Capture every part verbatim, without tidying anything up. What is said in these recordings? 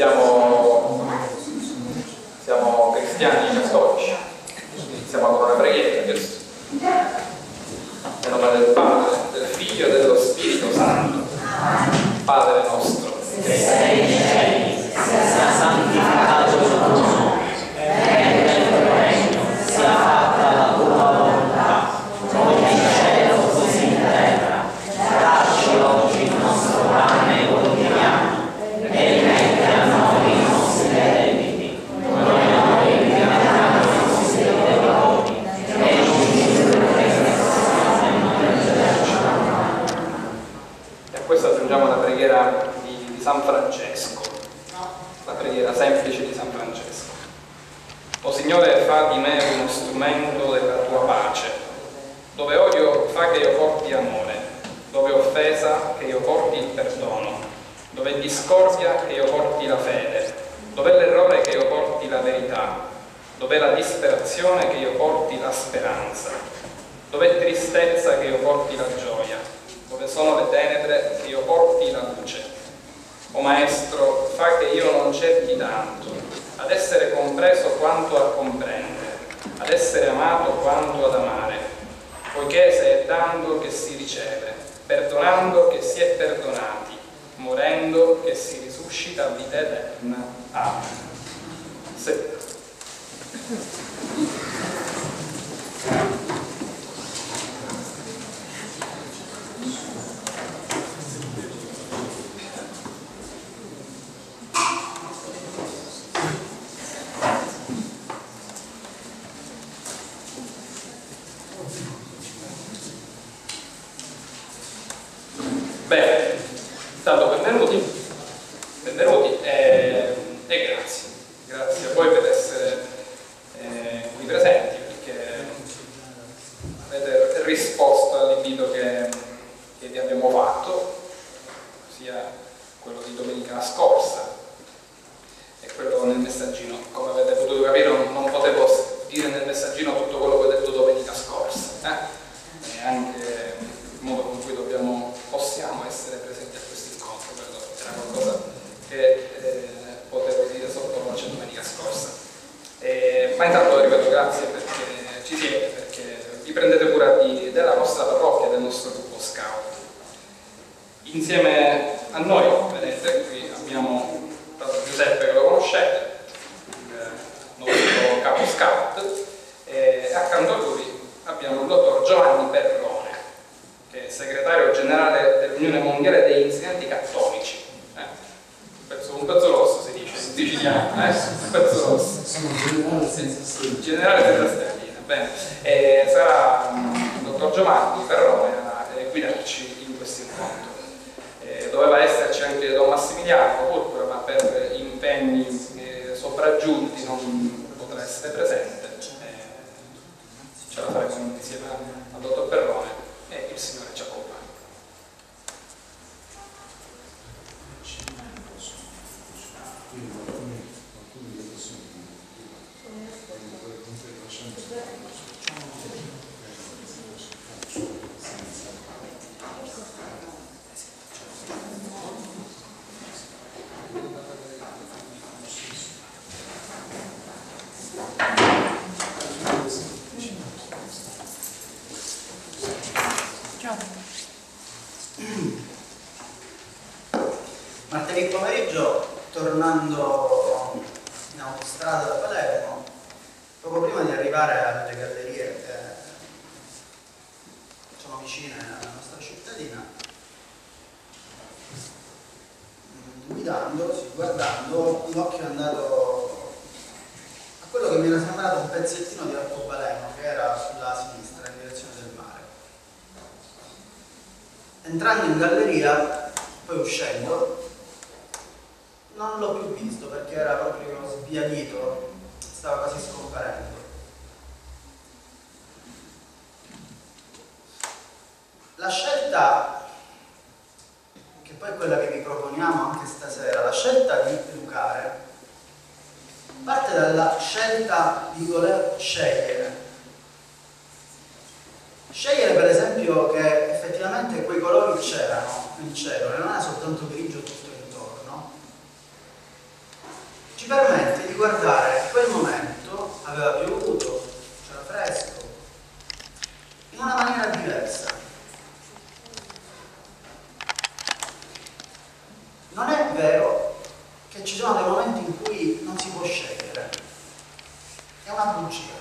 Siamo, siamo cristiani cattolici, iniziamo con una preghiera adesso. Nel nome del Padre, del Figlio e dello Spirito Santo. Padre nostro, che sei nei cieli, sia santificato il tuo nome, venga il tuo regno, sia fatta la tua volontà, come in cielo così in terra. Dacci oggi il nostro pane quotidiano, e rimetti a noi i nostri debiti, come noi rimettiamo i nostri debitori, e non ci indurre in tentazione, ma liberaci dal male. E a questo aggiungiamo la preghiera di, di San Francesco, la preghiera semplice di San Francesco. O Signore, fa di me uno strumento della tua pace, dove odio fa che io porti amore, dove offesa che io porti il perdono, dove discordia che io porti la fede, dove l'errore che io porti la verità, dove la disperazione che io porti la speranza, dove tristezza che io porti la gioia, dove sono le tenebre che io porti la luce. O Maestro, fa che io non cerchi tanto ad essere compreso quanto a comprendere, ad essere amato quanto ad amare, poiché se è dando che si riceve, perdonando che si è perdonati, morendo che si risuscita a vita eterna. Amen. Sì. Bene, intanto benvenuti, benvenuti e, e grazie, grazie a voi per essere eh, qui presenti, perché avete risposto all'invito che, che vi abbiamo fatto, sia quello di domenica scorsa e quello nel messaggino. Come avete potuto capire, non, non potevo dire nel messaggino tutto quello che ho detto domenica scorsa, eh? E anche il modo con cui dobbiamo, possiamo essere presenti a questo incontro, perdono, era qualcosa che eh, potevo dire sotto voce domenica scorsa. Eh, ma intanto ripeto grazie perché ci siete, perché vi prendete cura di, della nostra parrocchia, del nostro gruppo scout. Insieme a noi, vedete, qui abbiamo Giuseppe, che lo conoscete, il nostro capo scout, e accanto a lui abbiamo il dottor Giovanni Perrone, che è segretario generale dell'Unione Mondiale degli Insegnanti Cattolici. Eh, un, pezzo, un pezzo rosso si dice in siciliano, eh? Un pezzo rosso. Sono generale senza stellina. Generale senza stellina, bene. E sarà il um, dottor Giovanni Perrone a eh, guidarci in questo incontro. Eh, doveva esserci anche Don Massimiliano Purpura, ma per impegni eh, sopraggiunti non potrà essere presente. Eh, ce la faremo insieme al dottor Perrone. E il Signore ci accompagna. Martedì pomeriggio, tornando in autostrada da Palermo, poco prima di arrivare alle gallerie che sono vicine alla nostra cittadina, guidando, guardando, l'occhio è andato a quello che mi era sembrato un pezzettino di arcobaleno che era sulla sinistra in direzione del mare. Entrando in galleria, poi uscendo, non l'ho più visto perché era proprio sbiadito, stava quasi scomparendo. La scelta, che poi è quella che vi proponiamo anche stasera, la scelta di educare, parte dalla scelta di voler scegliere. Scegliere per esempio che effettivamente quei colori c'erano nel cielo, non era soltanto grigio tutto intorno, ci permette di guardare quel momento, aveva piovuto, c'era fresco, in una maniera diversa. Non è vero che ci sono dei momenti in cui non si può scegliere, è una bugia.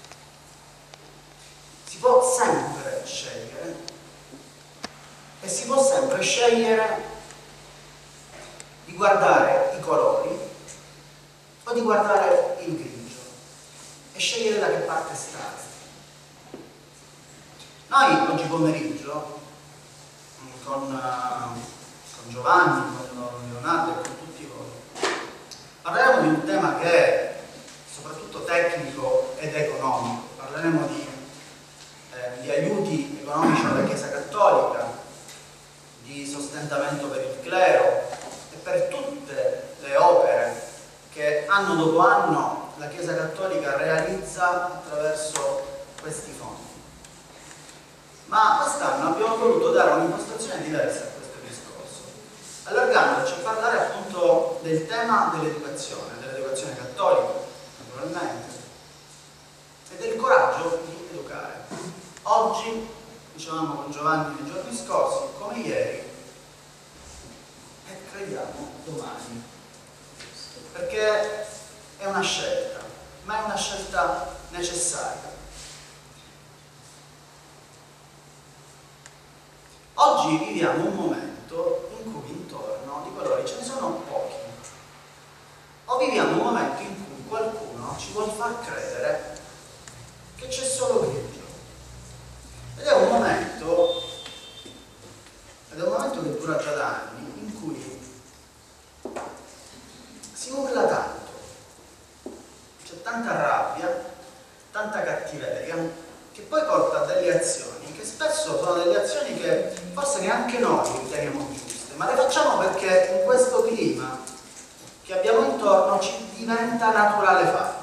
Si può sempre scegliere e si può sempre scegliere di guardare i colori o di guardare il grigio e scegliere da che parte stare. Noi oggi pomeriggio con, con Giovanni, con Leonardo e con tutti voi parleremo di un tema che è soprattutto tecnico ed economico. Parleremo di, eh, di aiuti economici alla Chiesa Cattolica, di sostentamento per il clero e per tutte le opere che anno dopo anno la Chiesa Cattolica realizza attraverso questi fondi. Ma quest'anno abbiamo voluto dare un'impostazione diversa a questo discorso, allargandoci a parlare appunto del tema dell'educazione, dell'educazione cattolica, naturalmente, e del coraggio di educare. Oggi, dicevamo con Giovanni nei giorni scorsi, come ieri, e crediamo domani, perché è una scelta, ma è una scelta necessaria. Oggi viviamo un momento in cui intorno di colori ce ne sono pochi, o viviamo un momento in cui qualcuno ci vuole far credere che c'è solo grigio. Ed è un momento, ed è un momento che dura già da anni, in cui si urla tanto, c'è tanta rabbia, tanta cattiveria, che poi porta a delle azioni che spesso sono delle azioni che forse neanche noi riteniamo giuste, ma le facciamo perché in questo clima che abbiamo intorno ci diventa naturale farlo.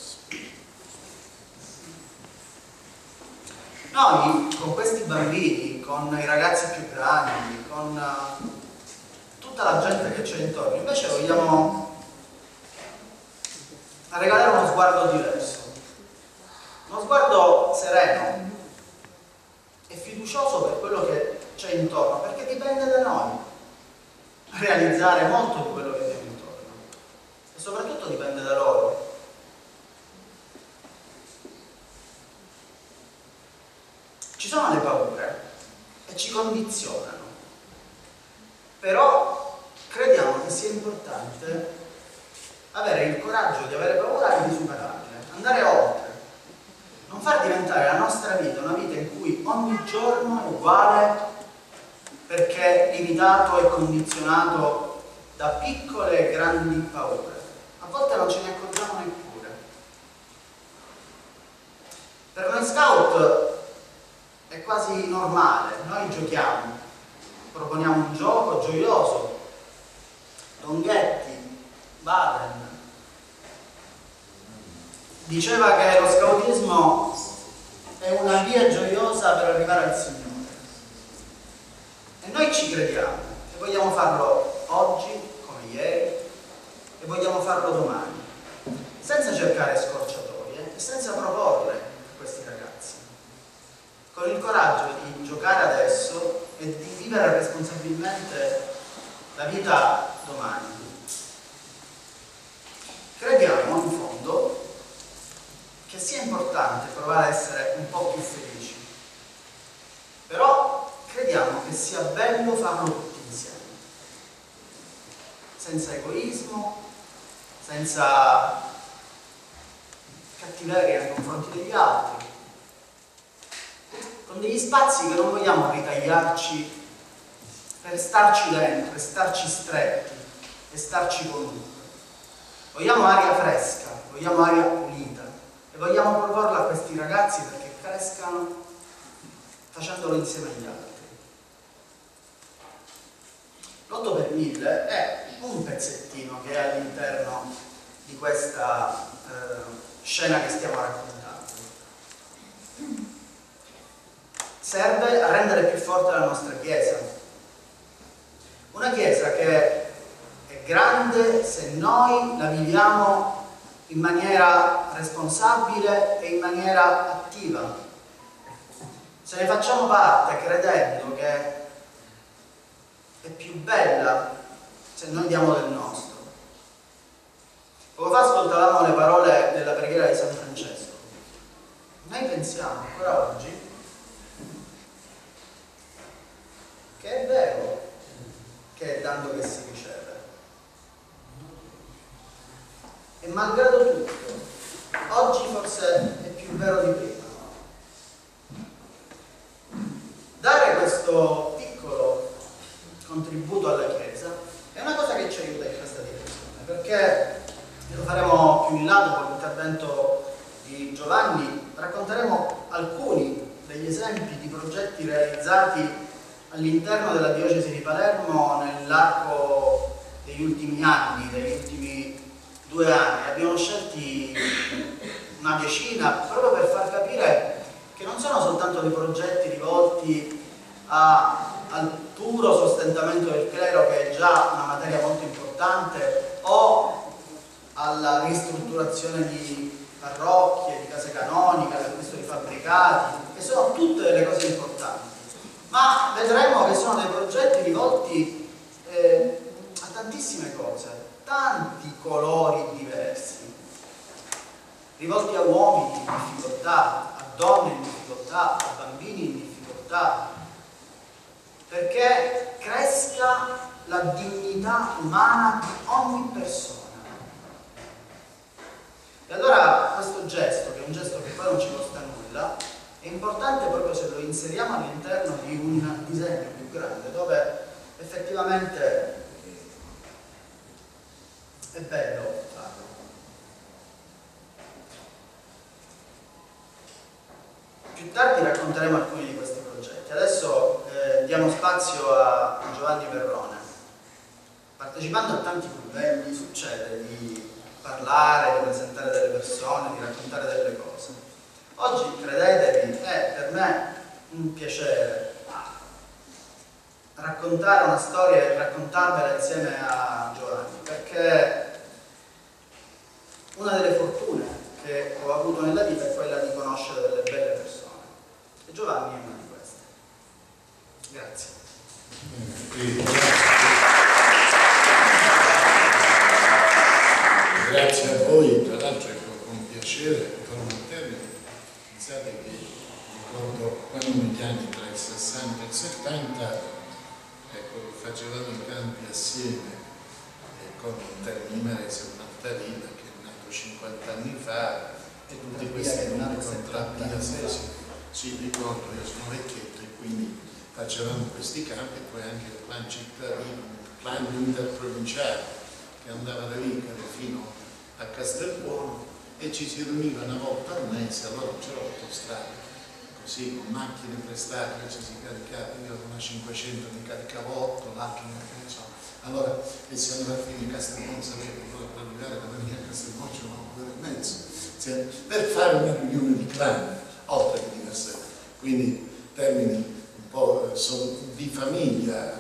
Noi con questi bambini, con i ragazzi più grandi, con uh, tutta la gente che c'è intorno, invece vogliamo regalare uno sguardo diverso, uno sguardo sereno e fiducioso per quello che c'è intorno, perché dipende da noi realizzare molto di quello che abbiamo intorno e soprattutto dipende da loro. Ci sono le paure e ci condizionano, però crediamo che sia importante avere il coraggio di avere paura e di superarle, andare oltre, non far diventare la nostra vita una vita in cui ogni giorno è uguale perché limitato e condizionato da piccole e grandi paure. A volte non ce ne accorgiamo neppure. Per noi scout è quasi normale, noi giochiamo, proponiamo un gioco gioioso, Longhetti, Baden diceva che lo scautismo è una via gioiosa per arrivare al Signore, e noi ci crediamo e vogliamo farlo oggi come ieri e vogliamo farlo domani, senza cercare scorciatoie e senza proporre a questi ragazzi, con il coraggio di giocare adesso e di vivere responsabilmente la vita domani. Crediamo in fondo che sia importante provare a essere un po' più felici, però crediamo che sia bello farlo tutti insieme, senza egoismo, senza cattiveria nei confronti degli altri, con degli spazi che non vogliamo ritagliarci per starci dentro, per starci stretti e starci comunque. Vogliamo aria fresca, vogliamo aria pulita e vogliamo proporla a questi ragazzi perché crescano facendolo insieme agli altri. L'otto per mille è un pezzettino che è all'interno di questa eh, scena che stiamo raccontando. Serve a rendere più forte la nostra Chiesa. Una Chiesa che è grande se noi la viviamo in maniera responsabile e in maniera attiva. Se ne facciamo parte credendo che è più bella se noi diamo del nostro. Poco fa ascoltavamo le parole della preghiera di San Francesco. Noi pensiamo ancora oggi che è vero che è dando che si riceve. E malgrado tutto, oggi forse è più vero di prima. Dare questo piccolo contributo alla Chiesa è una cosa che ci aiuta in questa direzione, perché lo faremo più in là dopo l'intervento di Giovanni, racconteremo alcuni degli esempi di progetti realizzati all'interno della diocesi di Palermo nell'arco degli ultimi anni, degli ultimi due anni. Abbiamo scelti una decina proprio per far capire che non sono soltanto dei progetti rivolti a, al puro sostentamento del clero, che è già una materia molto importante, o alla ristrutturazione di parrocchie, di case canoniche, all'acquisto di fabbricati, che sono tutte delle cose importanti, ma vedremo che sono dei progetti rivolti eh, a tantissime cose, tanti colori diversi, rivolti a uomini in difficoltà, a donne in difficoltà, a bambini in difficoltà, perché cresca la dignità umana di ogni persona. E allora questo gesto, che è un gesto che poi non ci costa nulla, è importante proprio se lo inseriamo all'interno di un disegno più grande, dove effettivamente è bello farlo. Più tardi racconteremo alcuni di questi progetti. Adesso eh, diamo spazio a Giovanni Perrone. Partecipando a tanti convegni succede di parlare, di presentare delle persone, di raccontare delle cose. Oggi, credetevi, è per me un piacere raccontare una storia e raccontarvela insieme a Giovanni, perché una delle fortune che ho avuto nella vita è quella di conoscere delle belle persone, e Giovanni è una di queste. Grazie. Grazie a voi, tra l'altro è con piacere, con un termine. Pensate che ricordo quando negli anni tra il sessanta e il settanta, ecco, facevamo i canti assieme eh, con Termimerese, un'altra vita che è nato cinquanta anni fa, e tutti questi nomi contra via, sì, sì, sì, ricordo, io sono vecchietto e quindi facevamo questi campi, poi anche il plan cittadino, il plan interprovinciale che andava da Vicari fino a Castelbuono, e ci si riuniva una volta al mese. Allora c'era l'autostrada, così con macchine prestate che ci si caricava, io avevo una cinquecento, mi caricavo otto, l'altro che ne so. Allora, e si andava a finire a Castelbuono, sapevo che per arrivare da venire a Castelbuono c'era un'ora e mezzo, per fare una riunione di clan, oltre che diverse. Quindi termini un po' di famiglia,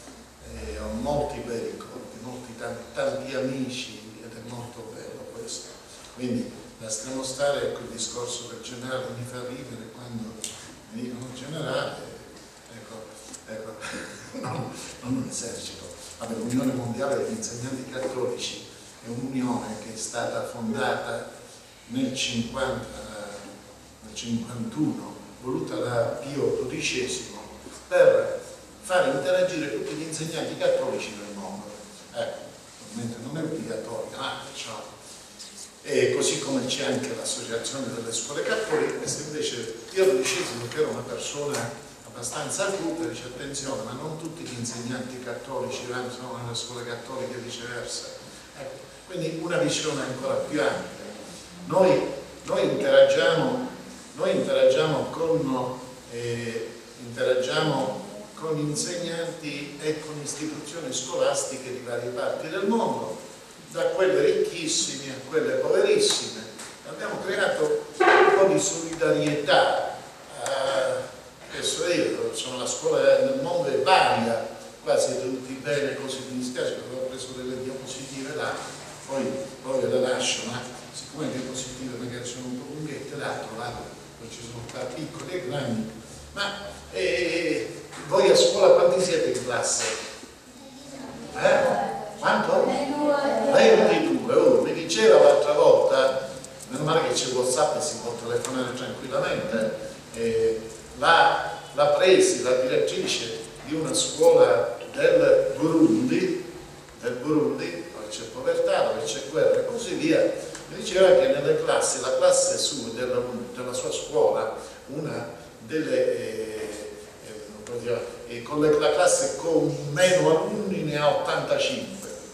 eh, ho molti bei ricordi, molti, tanti, tanti amici, ed è molto bello questo. Quindi lasciamo stare, ecco, il discorso del generale mi fa ridere quando mi dicono generale, ecco, ecco non, non un esercito. Vabbè, l'Unione Mondiale degli Insegnanti Cattolici è un'unione che è stata fondata nel cinquanta, nel cinquantuno, voluta da Pio dodicesimo, per far interagire tutti gli insegnanti cattolici del mondo. Ecco, ovviamente non è obbligatorio, ah, diciamo. E così come c'è anche l'associazione delle scuole cattoliche, questo invece Pio dodicesimo, che era una persona abbastanza acuta, dice attenzione, ma non tutti gli insegnanti cattolici vanno nelle scuole cattoliche e viceversa. Ecco, quindi una visione ancora più ampia. Noi, noi, interagiamo, noi interagiamo, con, eh, interagiamo con insegnanti e con istituzioni scolastiche di varie parti del mondo, da quelle ricchissime a quelle poverissime. Abbiamo creato un po' di solidarietà. Eh, adesso io sono la scuola nel mondo è varia, qua siete tutti bene, così mi dispiace perché ho preso delle diapositive là, poi, poi ve le lascio, ma siccome le diapositive magari sono un po' lunghette, l'altro lato, poi ci sono qua piccoli e grandi, ma eh, voi a scuola quanti siete in classe? Eh? Quanto? ventidue. Oh, mi diceva l'altra volta, meno male che c'è WhatsApp e si può telefonare tranquillamente, eh, la, la presi, la direttrice di una scuola del Burundi, del Burundi, dove c'è povertà, dove c'è guerra e così via, mi diceva che nelle classi, la classe sua della, della sua scuola, una delle eh, eh, eh, con le, la classe con meno alunni ne ha ottantacinque.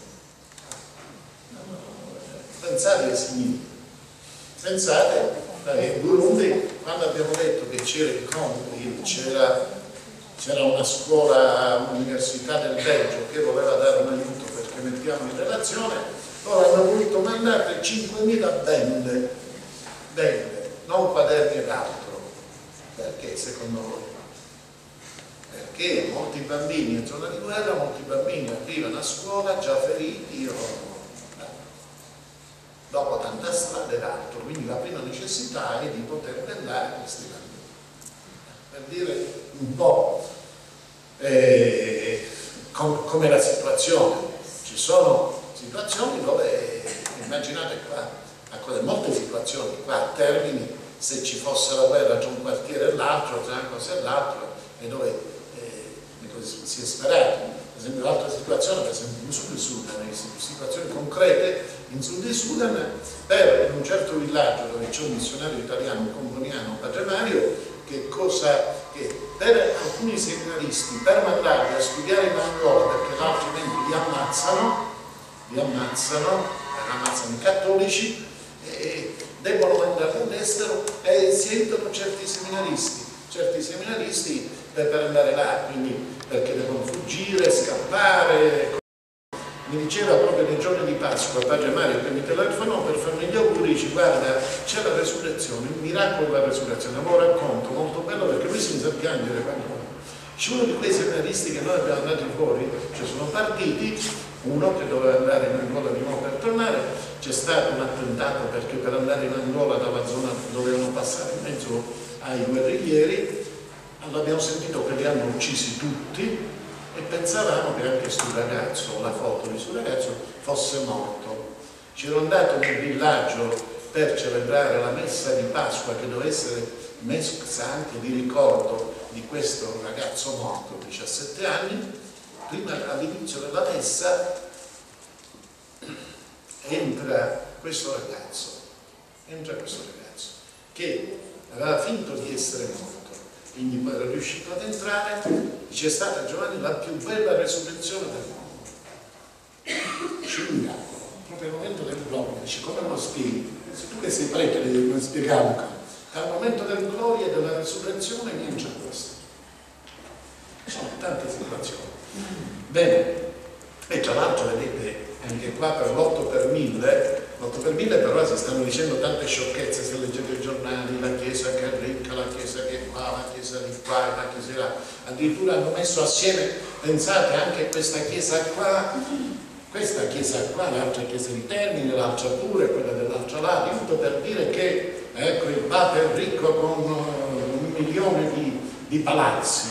Pensate che significa? Pensate, in Burundi, quando abbiamo detto che c'era il Congo, c'era c'era una scuola, un'università del Belgio che voleva dare un aiuto perché mettiamo in relazione, loro hanno voluto mandare cinquemila bende, bende, non quaderni ed altro. Perché secondo voi? Perché molti bambini in zona di guerra, molti bambini arrivano a scuola già feriti o dopo tanta strada ed altro, quindi la prima necessità è di poter bellare questi bambini. Per dire un po' eh, com com'è la situazione. Ci sono situazioni dove, immaginate qua, a molte situazioni qua a Termini, se ci fosse la guerra tra un quartiere e l'altro, tra una cosa e l'altro, e dove eh, si è sperato. Per esempio l'altra situazione, per esempio in Sud Sudan, in situazioni concrete in Sud Sudan, per in un certo villaggio dove c'è un missionario italiano, un componiano, un padre Mario, che cosa, che per alcuni seminaristi, per mandarli a studiare in Angola, perché altrimenti li ammazzano, li ammazzano, ammazzano i cattolici, e debbono mandarli all'estero e sentono certi seminaristi, certi seminaristi per, per andare là, quindi perché devono fuggire, scappare. Mi diceva proprio nei giorni di Pasqua padre Mario che mi telefonò per farmi gli auguri, dice guarda c'è la resurrezione, il miracolo della resurrezione, avevo un racconto molto bello perché lui si mise a piangere quando c'è uno di quei seminaristi che noi abbiamo andati fuori, cioè sono partiti, uno che doveva andare in Angola di nuovo per tornare, c'è stato un attentato perché per andare in Angola dalla zona dovevano passare in mezzo ai guerriglieri, allora abbiamo sentito che li hanno uccisi tutti e pensavamo che anche sul ragazzo, la foto di suo ragazzo, fosse morto. Ci ero andato nel villaggio per celebrare la messa di Pasqua che doveva essere messa anche di ricordo di questo ragazzo morto, diciassette anni. Prima all'inizio della messa entra questo ragazzo, entra questo ragazzo che aveva finto di essere morto. Quindi poi era riuscito ad entrare, c'è stata Giovanni la più bella resurrezione del mondo. C'è un miracolo, proprio al momento del gloria, dice come lo spieghi? Se tu che sei prete devi spiegare, dal momento del gloria e della resurrezione niente c'è questo. Sono tante situazioni. Bene, e tra l'altro vedete anche qua per l'otto per mille, l'otto per mille però si stanno dicendo tante sciocchezze se leggete i giornali, la chiesa che è ricca, la chiesa che è qua, la chiesa di qua, la chiesa là, addirittura hanno messo assieme, pensate anche questa chiesa qua, questa chiesa qua, l'altra chiesa di Termini, l'altra pure, quella dell'altra là, tutto per dire che ecco il Papa è ricco con un milione di, di palazzi.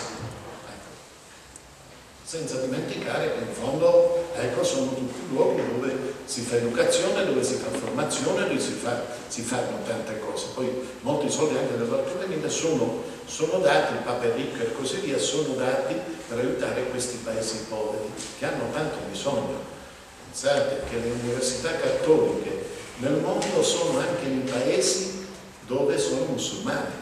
Senza dimenticare che in fondo ecco, sono tutti luoghi dove si fa educazione, dove si fa formazione, dove si, fa, si fanno tante cose. Poi molti soldi anche dell'altro pianeta sono, sono dati, il Papa è ricco e così via, sono dati per aiutare questi paesi poveri che hanno tanto bisogno. Pensate che le università cattoliche nel mondo sono anche in paesi dove sono musulmani.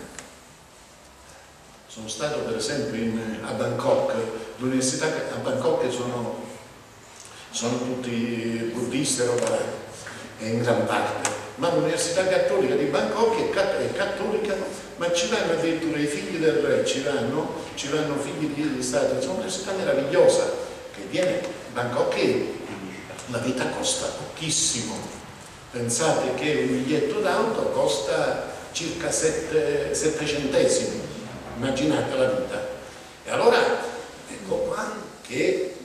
Sono stato per esempio in, a Bangkok, l'università a Bangkok sono, sono tutti buddisti e roba in gran parte, ma l'università cattolica di Bangkok è, cat è cattolica, ma ci vanno addirittura i figli del re, ci vanno, ci vanno figli di Stato, è un'università meravigliosa che viene, Bangkok è, la vita costa pochissimo, pensate che un biglietto d'auto costa circa sette centesimi. Immaginate la vita. E allora ecco qua che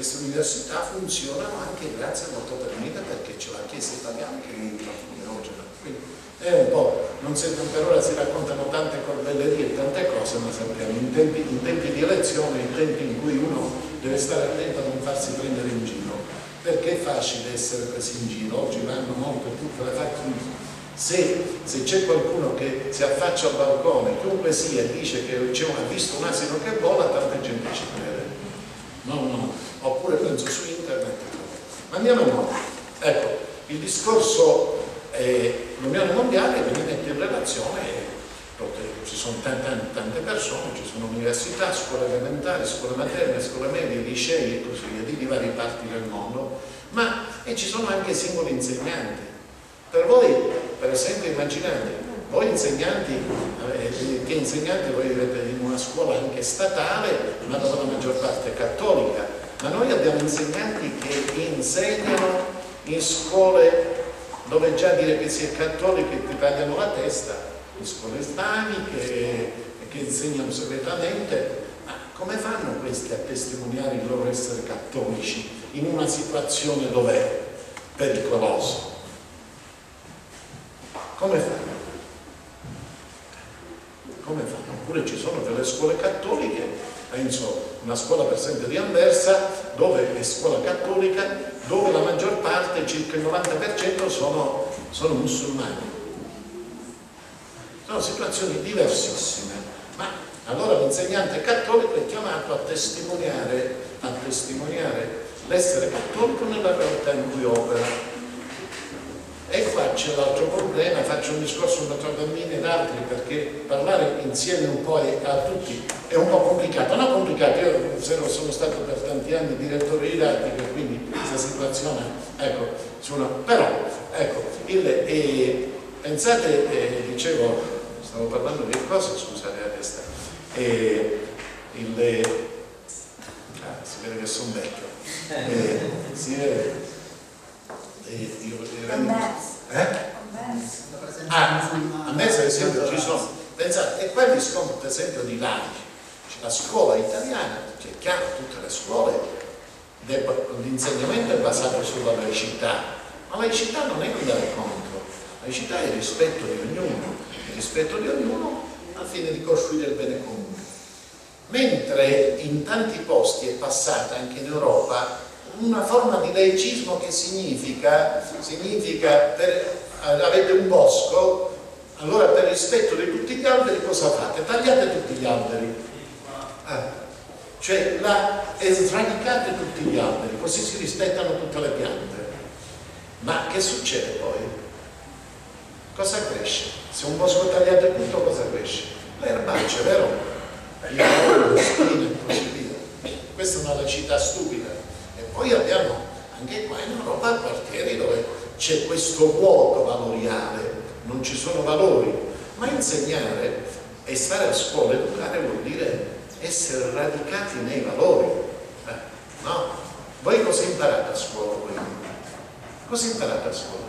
queste università funzionano anche grazie al voto per mille, perché c'è la Chiesa italiana che entra oggi. Quindi è un po', non si, per ora si raccontano tante corbellerie e tante cose, ma sappiamo in tempi, in tempi di elezione, in tempi in cui uno deve stare attento a non farsi prendere in giro, perché è facile essere presi in giro. Oggi vanno molto tutte le facce. Se, se c'è qualcuno che si affaccia al balcone, chiunque sia, e dice che ha visto un asino che vola, tanta gente ci crede. No, no, oppure penso su internet. Ma andiamo avanti. Ecco, il discorso è l'Unione Mondiale che mi mette in relazione, perché ci sono tante, tante persone, ci sono università, scuole elementari, scuole materne, scuole medie, licei e così via, di varie parti del mondo, ma e ci sono anche singoli insegnanti. Per voi, per esempio, immaginate, voi insegnanti, eh, che insegnanti voi vivete in una scuola anche statale, ma dove la maggior parte è cattolica, ma noi abbiamo insegnanti che insegnano in scuole dove già dire che si è cattolici ti tagliano la testa, in scuole islamiche che insegnano segretamente. Ma come fanno questi a testimoniare il loro essere cattolici in una situazione dove è pericoloso? Come fanno? Come fanno? Oppure ci sono delle scuole cattoliche, penso una scuola per esempio di Anversa, dove è scuola cattolica, dove la maggior parte, circa il novanta per cento, sono, sono musulmani. Sono situazioni diversissime, ma allora l'insegnante cattolico è chiamato a testimoniare, a testimoniare l'essere cattolico nella realtà in cui opera. E qua c'è l'altro problema, faccio un discorso tra bambini ed altri, perché parlare insieme un po' a tutti è un po' complicato. Non complicato, io sono stato per tanti anni direttore didattico, quindi questa situazione, ecco, sono, però, ecco, il, eh, pensate, eh, dicevo, stavo parlando di cosa, scusate la testa, eh, il, eh, ah, si vede che sono vecchio, eh, si vede, eh, io, eh? Ah, a me per esempio ci sono, pensate, e quelli sono per esempio di laici, c'è la scuola italiana, c'è chiaro, tutte le scuole, l'insegnamento è basato sulla laicità, ma la laicità non è andare contro, la laicità è il rispetto di ognuno, il rispetto di ognuno al fine di costruire il bene comune. Mentre in tanti posti è passata anche in Europa una forma di laicismo che significa, significa per, avete un bosco, allora per rispetto di tutti gli alberi cosa fate? Tagliate tutti gli alberi, eh, cioè la, e sradicate tutti gli alberi, così si rispettano tutte le piante. Ma che succede poi? Cosa cresce? Se un bosco tagliate tutto, cosa cresce? Le erbacce, vero? Il lavoro, le spine e così via. Questa è una laicità stupida. Poi abbiamo anche qua in Europa quartieri dove c'è questo vuoto valoriale, non ci sono valori, ma insegnare e stare a scuola, educare vuol dire essere radicati nei valori. Eh, no? Voi cosa imparate a scuola? Voi? Cosa imparate a scuola?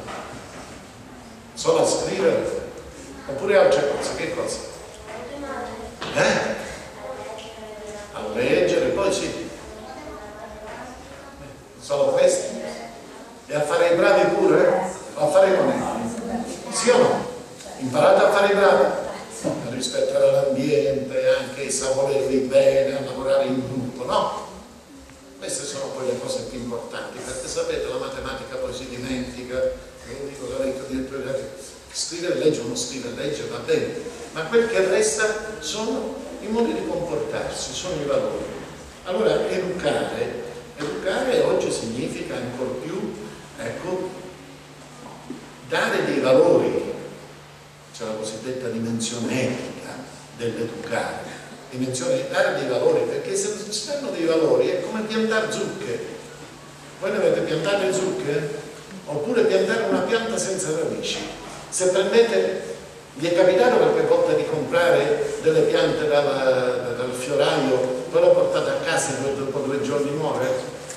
Solo a scrivere? Oppure altre cose? Che cosa? Eh? A leggere, poi sì. Solo questi? E a fare i bravi pure? O a fare i moneti? Sì o no? Imparate a fare i bravi? A rispettare l'ambiente, anche a volervi bene, a lavorare in gruppo, no? Queste sono poi le cose più importanti, perché sapete la matematica poi si dimentica, io dico la legge, scrivere legge o non scrivere legge va bene, ma quel che resta sono i modi di comportarsi, sono i valori. Allora educare Educare oggi significa ancora più, ecco, dare dei valori, c'è la cosiddetta dimensione etica dell'educare, dimensione dare dei valori, perché se non si danno dei valori è come piantare zucche. Voi ne avete piantate zucche? Oppure piantare una pianta senza radici. Se prendete, vi è capitato qualche volta di comprare delle piante dal, dal fioraio, poi le portate a casa dopo due giorni muore,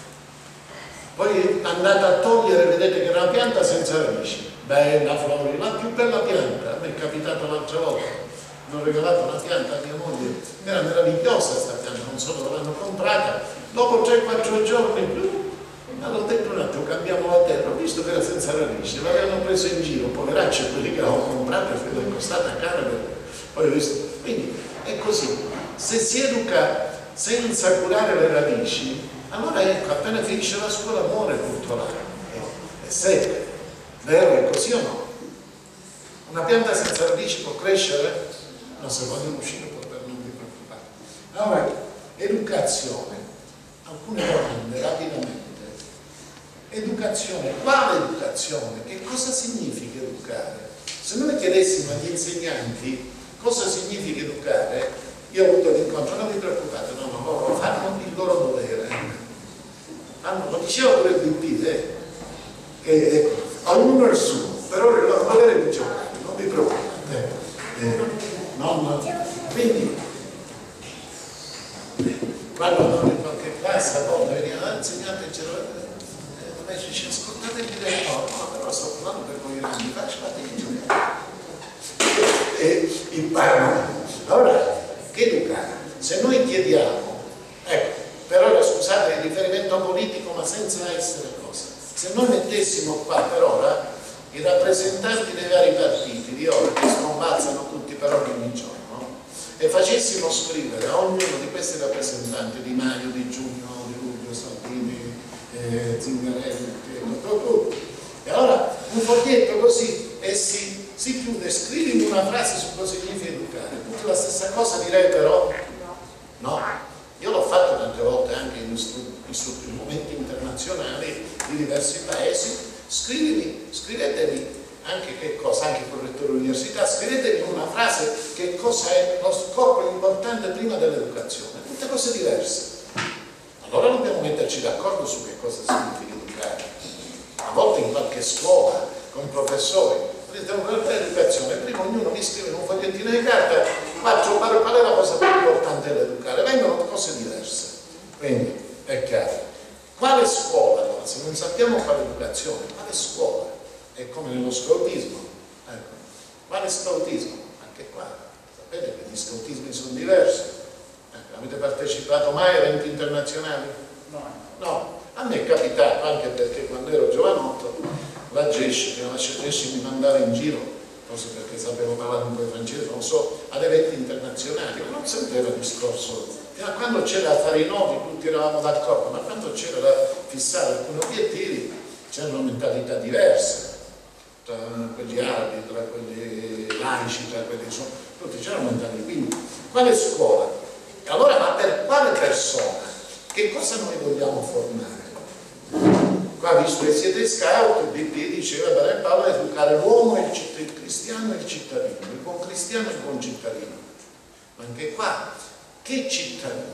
poi andate a togliere e vedete che è una pianta senza radici, bella florida, la più bella pianta, a me è capitato l'altra volta, hanno regalato una pianta a mia moglie, era meravigliosa questa pianta, non so dove l'hanno comprata, dopo tre quattro giorni più allora ho detto un attimo, cambiamo la terra, ho visto che era senza radice, l'avevano preso in giro, poveracci quelli che l'hanno comprata, è costata cara, poi ho visto, quindi è così, se si educa senza curare le radici, allora ecco, appena finisce la scuola muore tutto là, è secca, vero? È così o no? Una pianta senza radici può crescere? No, se voglio uscire poi per non vi preoccupare. Allora, educazione, alcune domande rapidamente. Educazione, quale educazione? Che cosa significa educare? Se noi chiedessimo agli insegnanti cosa significa educare, io ho avuto l'incontro, non vi preoccupate, no, no, loro fanno il loro dovere. Hanno, lo diceva pure il D P, eh, che ecco, ognuno il suo, però il loro dovere è di giocare, non vi preoccupate. Eh, eh, non, quindi, quando andavo in qualche classe, a volte veniva l'insegnante e diceva ci ci ascoltate il direttore, no, però sto parlando per voi grandi, facciate che giocare e imparano. Allora, che educare? Se noi chiediamo, ecco, per ora scusate il riferimento politico ma senza essere cosa, se noi mettessimo qua per ora i rappresentanti dei vari partiti di ora che scombazzano tutti per ora ogni giorno e facessimo scrivere a ognuno di questi rappresentanti, Di Maio, Di Giugno, Di Luglio, Salvini, Eh, Zingarelli, tutto. E allora un foglietto così e si, si chiude, scrivimi una frase su cosa significa educare. Tutti la stessa cosa direi però? No. Io l'ho fatto tante volte anche in, in momenti internazionali di diversi paesi. Scrivimi, scrivetevi anche che cosa, anche il correttore dell'università, scrivetevi una frase che cosa è lo scopo importante prima dell'educazione. Tutte cose diverse. Allora dobbiamo metterci d'accordo su che cosa significa educare. A volte in qualche scuola, con i professori, l'educazione, prima ognuno mi scrive in un fogliettino di carta, faccio qual è la cosa più importante dell'educare, vengono cose diverse. Quindi è chiaro. Quale scuola allora? Se non sappiamo quale educazione, quale scuola? È come nello scoutismo. Ecco. Quale scoutismo? Anche qua, sapete che gli scoutismi sono diversi. Avete partecipato mai a eventi internazionali? No. No, a me è capitato, anche perché quando ero giovanotto, la G E S C, la G E S C mi mandava in giro, forse perché sapevo parlare un po' di francese, non so, ad eventi internazionali, ma non sempre era discorso. Fino a quando c'era da fare i noti, tutti eravamo d'accordo, ma quando c'era da fissare alcuni obiettivi, c'erano mentalità diverse, tra quelli arabi, tra quelli laici, tra quelli insomma, tutti c'erano mentalità. Quindi, quale scuola? Allora, ma per quale persona? Che cosa noi vogliamo formare? Qua, visto che siete scout, il D P diceva per Paolo educare l'uomo, il, il cristiano e il cittadino, il buon cristiano e il buon cittadino. Ma anche qua, che cittadino?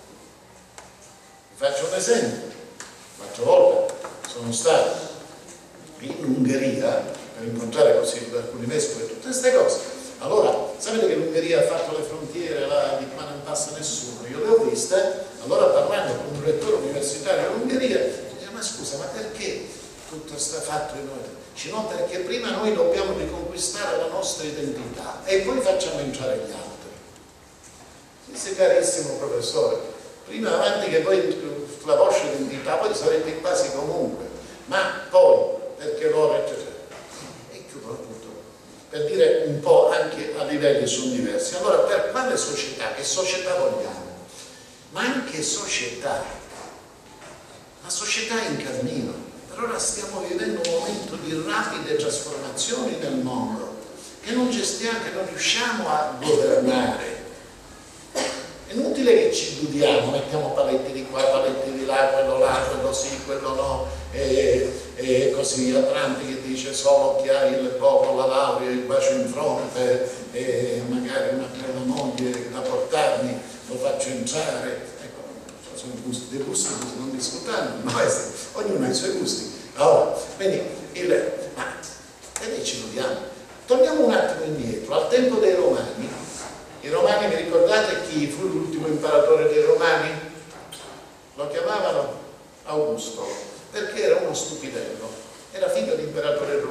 Vi faccio un esempio. L'altra volta sono stato in Ungheria per incontrare così alcuni vescovi e tutte queste cose. Allora, sapete che l'Ungheria ha fatto le frontiere, là, di qua non passa nessuno, io le ho viste, allora parlando con un rettore universitario dell'Ungheria, dice, ma scusa, ma perché tutto questo fatto in noi? Dice, no, perché prima noi dobbiamo riconquistare la nostra identità e poi facciamo entrare gli altri. Disse, carissimo professore, prima avanti che poi la vostra identità, poi sarete in base comunque, ma poi, perché loro, eccetera. E chiudo tutto. Per dire un po' anche a livelli sono diversi. Allora, per quale società? Che società vogliamo? Ma anche società. La società è in cammino. Per ora stiamo vivendo un momento di rapide trasformazioni nel mondo che non gestiamo, che non riusciamo a governare. È inutile che ci illudiamo, mettiamo paletti di qua, paletti di là, quello là, quello sì, quello no, e, e così a Trump che dice solo chi ha il popolo, la laurea, il bacio in fronte e magari una bella moglie da portarmi, lo faccio entrare. Ecco, sono gusti, dei gusti non discutendo, ma ognuno ha i suoi gusti. Allora, quindi, il, ma e ci illudiamo. Torniamo un attimo indietro, al tempo dei Romani. I Romani, vi ricordate chi fu l'ultimo imperatore dei Romani? Lo chiamavano Augusto, perché era uno stupidello, era figlio di imperatori romani, ma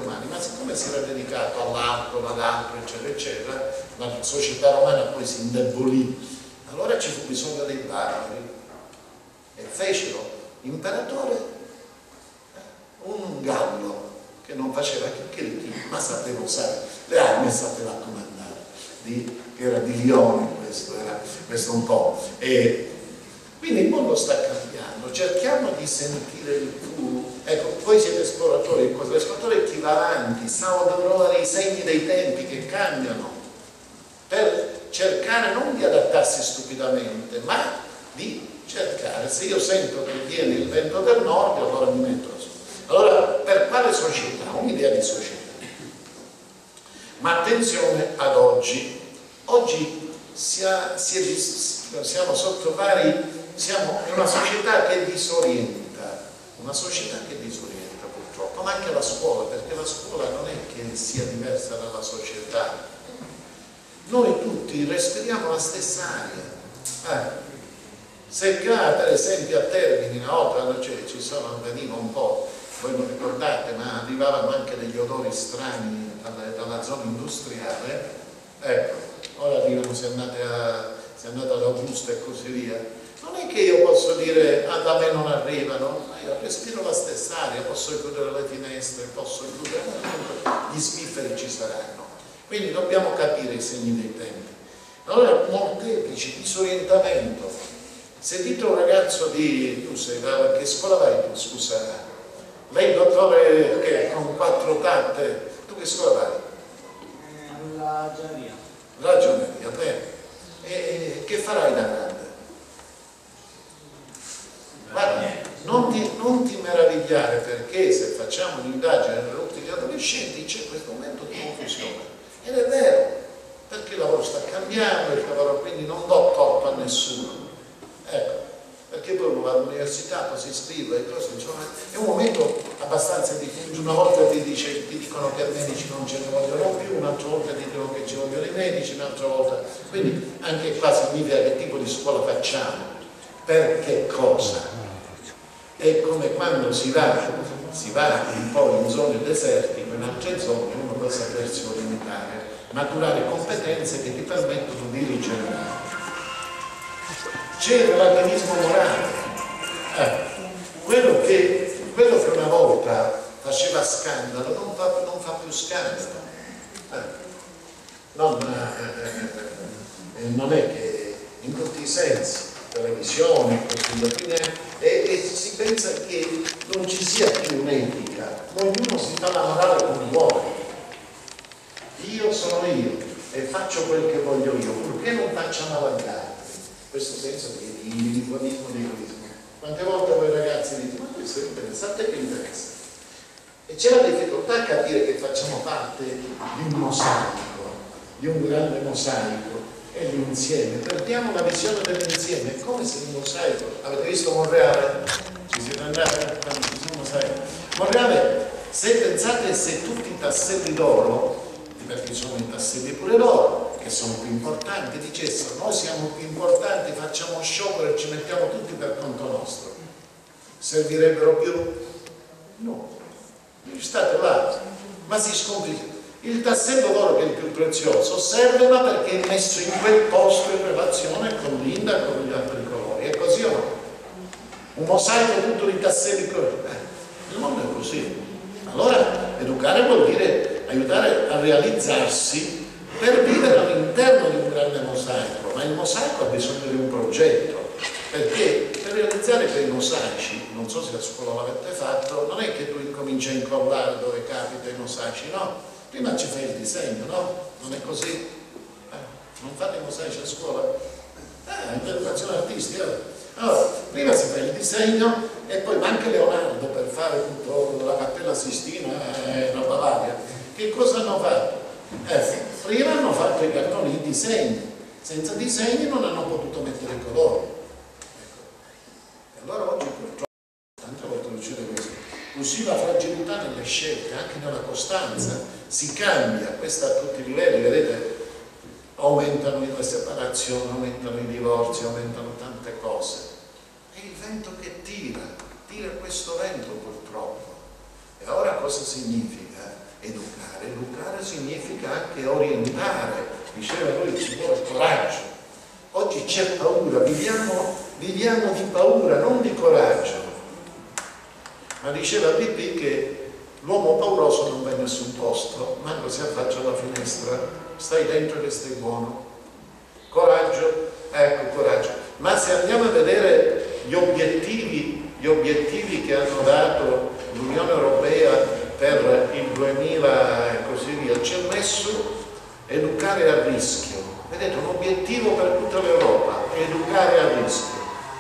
siccome si era dedicato all'alcol, all'altro, eccetera, eccetera, la società romana poi si indebolì. Allora ci fu bisogno dei barbari e fecero imperatore un gallo che non faceva che il ma sapeva usare le armi e sapeva comandare, di, che era di Lione, questo era questo un po'. E quindi il mondo sta cambiando, cerchiamo di sentire il più. Ecco, voi siete esploratori, l'esploratore è chi va avanti, sa trovare i segni dei tempi che cambiano, per cercare non di adattarsi stupidamente, ma di cercare. Se io sento che viene il vento del nord, allora mi metto su. Allora, per quale società? Un'idea di società. Ma attenzione ad oggi. Oggi si ha, si è, siamo sotto vari, siamo in una società che disorienta, una società che disorienta purtroppo, ma anche la scuola, perché la scuola non è che sia diversa dalla società. Noi tutti respiriamo la stessa aria. Eh. Se qua, per esempio, a Termini, una volta cioè, ci sono, veniva un po', voi non ricordate, ma arrivavano anche degli odori strani dalla, dalla zona industriale. Ecco, ora arrivano, se andate, a, se andate ad Augusta e così via. Non è che io posso dire, ah, da me non arrivano, ma io respiro la stessa aria, posso chiudere le finestre, posso chiudere, gli spifferi ci saranno. Quindi dobbiamo capire i segni dei tempi. Allora, molteplici, disorientamento. Sentite un ragazzo di, tu sei, che scuola vai tu, scusa? Lei dottore che con quattro tatte, tu che scuola vai? Ragioneria. Ragioneria, bene. E che farai da grande? Guarda, non ti, non ti meravigliare, perché se facciamo un'indagine tra tutti gli adolescenti c'è questo momento di confusione. Ed è vero, perché il lavoro sta cambiando, il lavoro, quindi non do torto a nessuno. Ecco, perché poi uno va all'università, poi si iscrive e cose, insomma, è un momento abbastanza difficile. Una volta ti, dice, ti dicono che i medici non ce ne vogliono più, un'altra volta ti dicono che ci vogliono i medici, un'altra volta. Quindi anche qua significa che tipo di scuola facciamo, per che cosa? È come quando si va, si va un po' in zone desertiche, in altre zone, uno può sapersi orientare, maturare competenze che ti permettono di ricercare. C'è il relativismo morale, eh, quello, che, quello che una volta faceva scandalo non fa, non fa più scandalo, eh, non, eh, eh, non è che in tutti i sensi, televisione, quindi, e, e si pensa che non ci sia più un'etica, ognuno si fa la morale come vuole. Io sono io e faccio quel che voglio io, purché non faccia male agli altri. Questo senso di individualismo, di egoismo. Quante volte voi ragazzi dite, ma questo è interessante, che interessa? E c'è la difficoltà a capire che facciamo parte di un mosaico, di un grande mosaico, è l'insieme. Perdiamo la visione dell'insieme, è come se il mosaico, avete visto Monreale? Ci siete andati quando ci sono mosaico? Monreale, se pensate, se tutti i tasselli d'oro, perché sono i tasselli pure d'oro, che sono più importanti, dicessero noi siamo più importanti, facciamo sciopero e ci mettiamo tutti per conto nostro, servirebbero più? No, state là, ma si sconfigge. Il tassello d'oro, che è il più prezioso, serve ma perché è messo in quel posto in relazione con l'Inda e con gli altri colori, è così o no? Un mosaico tutto di tasselli colori, eh, il mondo è così. Allora educare vuol dire aiutare a realizzarsi per vivere all'interno di un grande mosaico, ma il mosaico ha bisogno di un progetto, perché per realizzare quei mosaici, non so se a scuola l'avete fatto, non è che tu incominci a incollare dove capita i mosaici, no, prima ci fai il disegno, no? Non è così? Eh, non fate i mosaici a scuola? Eh, in educazione artistica. Allora, prima si fa il disegno e poi anche Leonardo per fare tutta la Cappella Sistina e la Bavaria. Che cosa hanno fatto? Eh, prima hanno fatto i cartoni, i disegni, senza disegni non hanno potuto mettere i colori. Ecco. E allora oggi purtroppo tante volte succede questo. Così la fragilità nelle scelte, anche nella costanza, si cambia, questa a tutti i livelli, vedete, aumentano le separazioni, aumentano i divorzi, aumentano tante cose. È il vento che tira, tira questo vento purtroppo. E ora cosa significa? educare. Educare significa anche orientare, diceva lui, ci vuole coraggio. Oggi c'è paura, viviamo, viviamo di paura, non di coraggio. Ma diceva Pippi che l'uomo pauroso non va in nessun posto, manco si affaccia alla finestra, stai dentro che stai buono. Coraggio, ecco coraggio. Ma se andiamo a vedere gli obiettivi, gli obiettivi che hanno dato l'Unione Europea per il duemila e così via, c'è messo educare a rischio. Vedete, un obiettivo per tutta l'Europa, educare a rischio.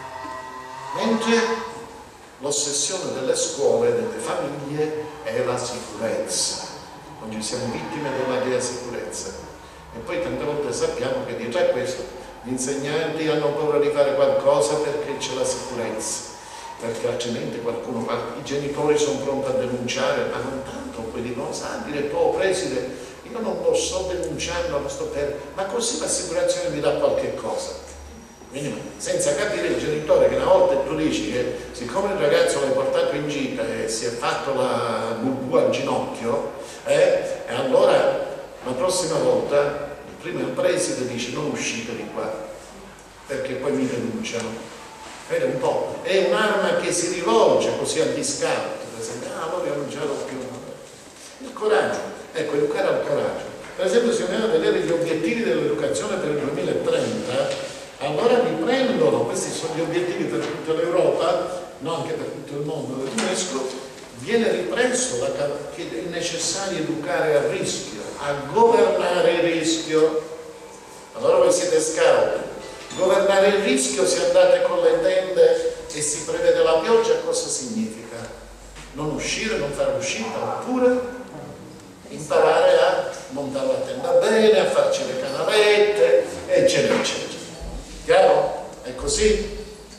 Mentre l'ossessione delle scuole, delle famiglie è la sicurezza. Oggi siamo vittime della dea sicurezza. E poi tante volte sappiamo che dietro a questo gli insegnanti hanno paura di fare qualcosa perché c'è la sicurezza. Perché altrimenti qualcuno, i genitori sono pronti a denunciare, ma non tanto poi dicono, sa, direttore, preside, io non lo sto denunciando, non sto per... ma così l'assicurazione mi dà qualche cosa. Quindi, senza capire il genitore che una volta tu dici che siccome il ragazzo l'hai portato in gita e si è fatto la gubù al ginocchio, eh, e allora la prossima volta, prima il preside dice non uscite di qua, perché poi mi denunciano. Vede un po', è un'arma che si rivolge così agli scout, per esempio, ah, allora io non ce l'ho più. Il coraggio, ecco, educare al coraggio. Per esempio, se andiamo a vedere gli obiettivi dell'educazione per il duemilatrenta, allora riprendono, questi sono gli obiettivi per tutta l'Europa, non anche per tutto il mondo dell'UNESCO, viene ripreso la, che è necessario educare al rischio, a governare il rischio. Allora voi siete scout. Governare il rischio, se andate con le tende e si prevede la pioggia, cosa significa? Non uscire, non fare uscita, oppure imparare a montare la tenda bene, a farci le canalette, eccetera, eccetera. Chiaro? È così?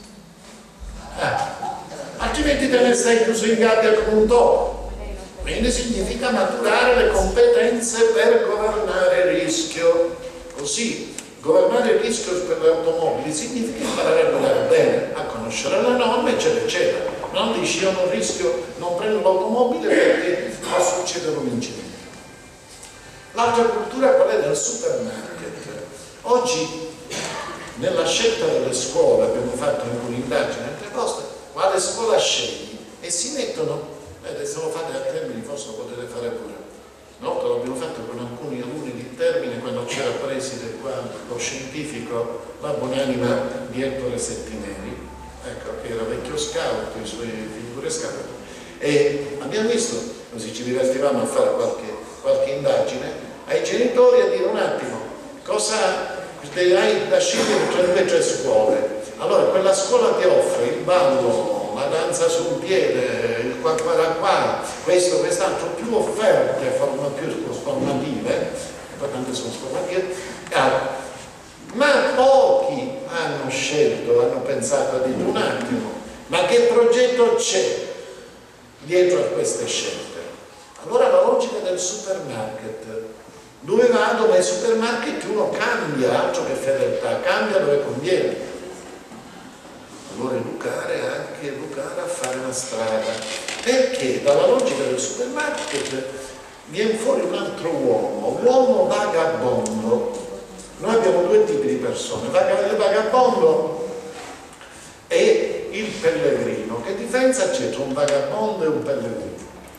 Eh. Altrimenti te ne stai chiuso in gabbia come un topo. Quindi significa maturare le competenze per governare il rischio. Così. Governare il rischio per le automobili significa imparare a guidare bene, a conoscere le norme, eccetera, eccetera. Non dici io non rischio, non prendo l'automobile perché può succedere un incidente. L'altra cultura qual è? Del supermarket. Oggi, nella scelta delle scuole, abbiamo fatto anche un'indagine in altre poste, quale scuola scegli? E si mettono, vedete, se lo fate a Termini forse lo potete fare pure. No, che l'abbiamo fatto con alcuni alunni di Termine quando c'era preside qua lo scientifico, la buonanima di Ettore Settineri, ecco, che era vecchio scout, i suoi figure scout, e abbiamo visto, così ci divertivamo a fare qualche, qualche indagine, ai genitori a dire un attimo cosa hai da scegliere tra le tre scuole. Allora quella scuola ti offre il ballo, la danza sul piede, il qua qua qua, questo, quest'altro, più offerte forma, più formative, poi tante sono formative, ma pochi hanno scelto, hanno pensato a dire un attimo, ma che progetto c'è dietro a queste scelte? Allora la logica del supermarket, dove vado? Ma i supermarket uno cambia, altro che fedeltà, cambia dove conviene. Allora educare è anche educare a fare una strada, perché dalla logica del supermarket viene fuori un altro uomo, l'uomo vagabondo. Noi abbiamo due tipi di persone, il vagabondo e il pellegrino. Che differenza c'è tra un vagabondo e un pellegrino?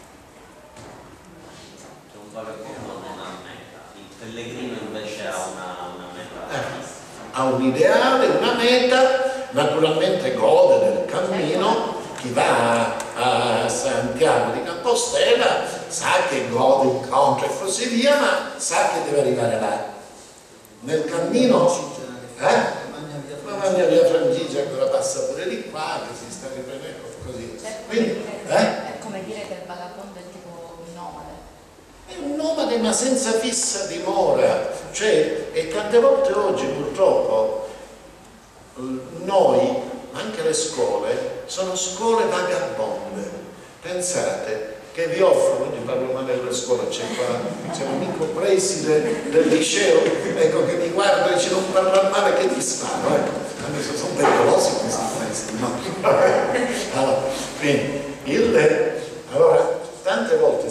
C'è un vagabondo non ha una meta, il pellegrino invece ha una, una meta. Eh, ha un ideale, una meta. Naturalmente gode del cammino, chi va a, a Santiago di Compostela sa che gode, incontra e così via, ma sa che deve arrivare là. Nel cammino, eh? Ma mangia via Francigena, ancora passa pure di qua, che si sta riprendendo così. Quindi, eh? È come dire che il vagabondo è tipo un nomade. È un nomade ma senza fissa dimora, cioè, e tante volte oggi purtroppo noi, anche le scuole, sono scuole vagabonde. Pensate che vi offrono, oggi parlo male delle scuole, c'è qua, c'è un amico preside del liceo, ecco, che mi guarda e dice non parlare male che ti sparo, ecco, sono pericolosi questi presidi, no? Allora, quindi, il, allora, tante volte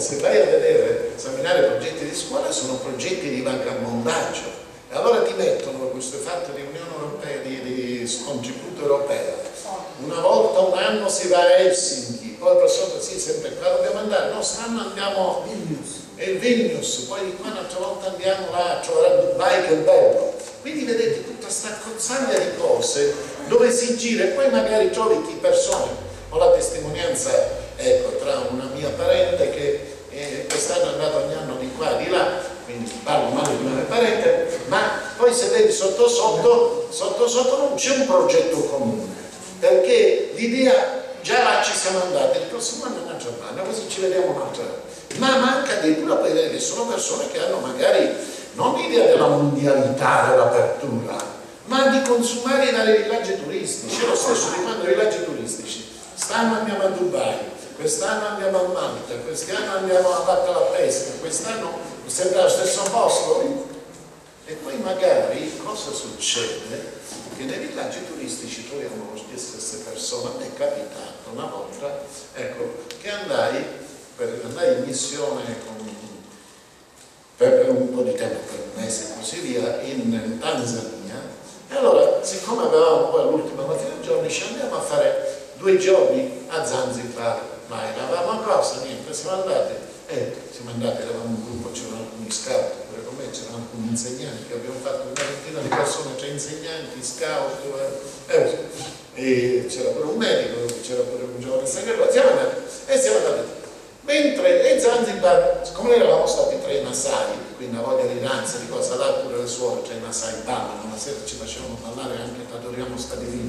se vai a vedere, esaminare progetti di scuola, sono progetti di vagabondaggio. E allora ti mettono questo fatto di Unione Europea, di, di contributo europeo. Una volta un anno si va a Helsinki, poi il professore sì, sempre qua dobbiamo andare, no, quest'anno andiamo a Vilnius, e Vilnius, poi di qua un'altra volta andiamo là a trovare Dubai, che bello. Quindi vedete tutta questa cozzaglia di cose dove si gira e poi magari trovi chi persone. Ho la testimonianza, ecco, tra una mia parente che eh, quest'anno è andato ogni anno di qua di là, quindi parlo male di una mia parente, ma poi se vedi sotto sotto, sotto sotto non c'è un progetto comune, perché l'idea già là ci siamo andati, il prossimo anno è un'altra banda, così ci vediamo un'altra volta. Ma manca addirittura poi vedere che sono persone che hanno magari non l'idea della mondialità, dell'apertura, ma di consumare e dare villaggi turistici. È lo stesso di quando i villaggi turistici. Quest'anno andiamo a Dubai, quest'anno andiamo a Malta, quest'anno andiamo a Vatta la Pesca, quest'anno sempre allo stesso posto. E poi magari cosa succede? Che nei villaggi turistici troviamo le stesse persone. A me è capitato una volta, ecco, che andai, per, andai in missione con, per un po' di tempo, per un mese e così via, in Tanzania. E allora, siccome avevamo poi all'ultima mattina del giorno, ci andiamo a fare due giorni a Zanzibar, ma eravamo a cosa? Niente, siamo andati, eh, siamo andati, eravamo un gruppo, c'erano alcuni scout pure con me, c'erano alcuni insegnanti, che abbiamo fatto una ventina di persone, cioè insegnanti, scout, eh, e c'era pure un medico, c'era pure un giovane segreto, siamo andati, e siamo andati. Mentre e Zanzibar, siccome eravamo stati tre Masai, quindi una voglia di danza, di cosa, là pure le suore, tre Masai ballano, la sera ci facevano ballare anche Tadoriamo sta divina,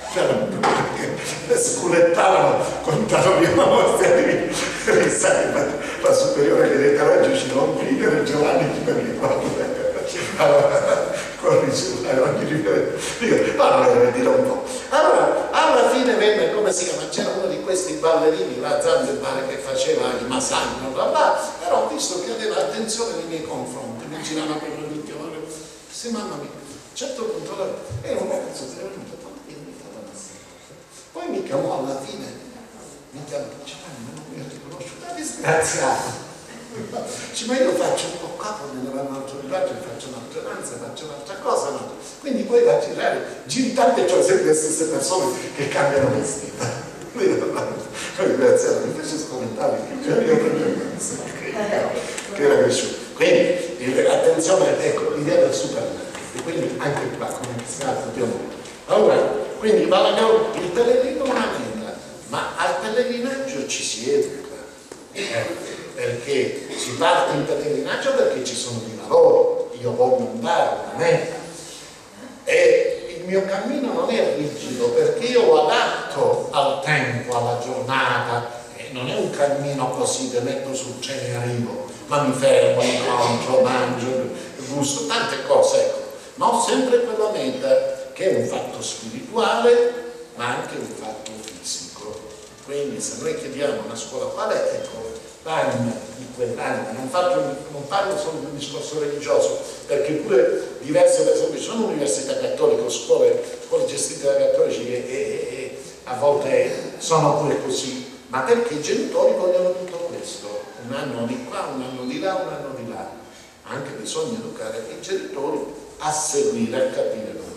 sculettavano con Tadoriamo sta divina, sai, la superiore che detta oggi ci non ridere Giovanni chi per ricordo, allora, corri su, ogni ridere, dico, allora deve dire un po'. Allora, alla fine venne, come si chiama, c'era uno di questi ballerini, la Zanzibar, che faceva il Masai, bla bla, però ho visto che aveva attenzione nei miei confronti, mi girava per le vite, sì, mamma mia, a un certo punto era un ragazzo che era venuto poi mi chiamò alla fine, mi chiamò, Giovanni, ma non mi ha riconosciuto, disgraziato. Dice, ma io faccio un po' capo, me ne vanno un altro villaggio, faccio un'altra danza, faccio un'altra cosa, no? Quindi poi va a girare, giri tante cose, sempre le stesse persone che cambiano vestito. Poi disgraziato, mi fece scommentare che io che era cresciuto. Quindi, attenzione, ecco, l'idea del supermarket, e quindi anche qua, come si chiama, allora, quindi il pellegrino è una meta, ma al pellegrinaggio ci si educa, eh, perché si parte in pellegrinaggio perché ci sono dei valori, io voglio andare a una meta, e il mio cammino non è rigido perché io lo adatto al tempo, alla giornata, e non è un cammino così che metto sul treno e arrivo, ma mi fermo, incontro, mangio, gusto, tante cose, ecco, ma ho sempre quella meta che è un fatto spirituale ma anche un fatto fisico. Quindi se noi chiediamo una scuola quale, ecco, l'anima di quell'anima, non, non parlo solo di un discorso religioso, perché pure diverse, per esempio, ci sono università cattoliche, scuole, scuole gestite da cattolici e, e, e a volte sono pure così, ma perché i genitori vogliono tutto questo, un anno di qua, un anno di là, un anno di là. Anche bisogna educare i genitori a seguire, a capire come.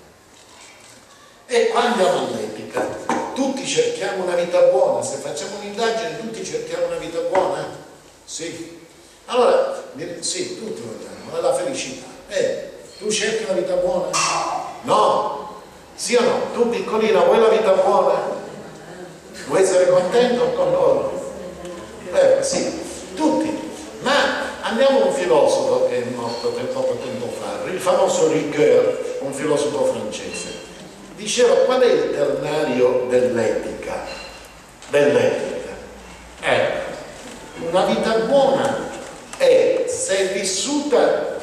E qua andiamo all'etica. Tutti cerchiamo una vita buona, se facciamo un'indagine tutti cerchiamo una vita buona? Sì. Allora, sì, tutti vogliamo, la felicità. Eh, tu cerchi una vita buona? No. Sì o no? Tu piccolina vuoi la vita buona? Vuoi essere contento con loro? Eh, sì, tutti. Ma andiamo a un filosofo che è morto poco tempo fa, il famoso Ricoeur, un filosofo francese. Diceva qual è il ternario dell'etica? Dell'etica. Ecco, una vita buona è se è vissuta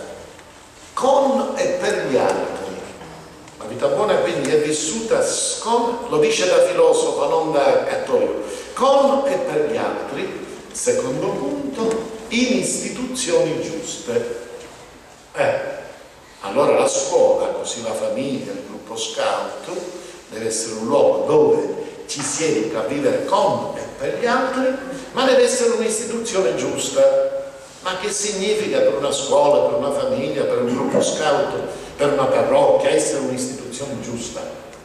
con e per gli altri. La vita buona quindi è vissuta con, lo dice da filosofo, non da cattolico, con e per gli altri. Secondo punto, in istituzioni giuste. Eh, allora la scuola, così la famiglia, il gruppo scout, deve essere un luogo dove ci si educa a vivere con e per gli altri, ma deve essere un'istituzione giusta. Ma che significa per una scuola, per una famiglia, per un gruppo scout, per una parrocchia, essere un'istituzione giusta,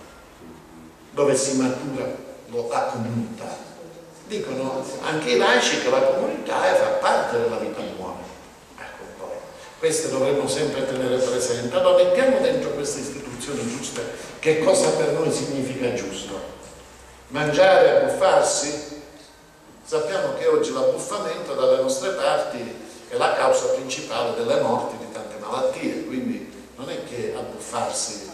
dove si matura la comunità? Dicono anche i laici che la comunità fa parte della vita buona. Ecco un po'. Queste dovremmo sempre tenere presente. Allora mettiamo dentro queste istituzioni giuste che cosa per noi significa giusto. Mangiare, abbuffarsi? Sappiamo che oggi l'abbuffamento dalle nostre parti è la causa principale delle morti di tante malattie, quindi non è che abbuffarsi,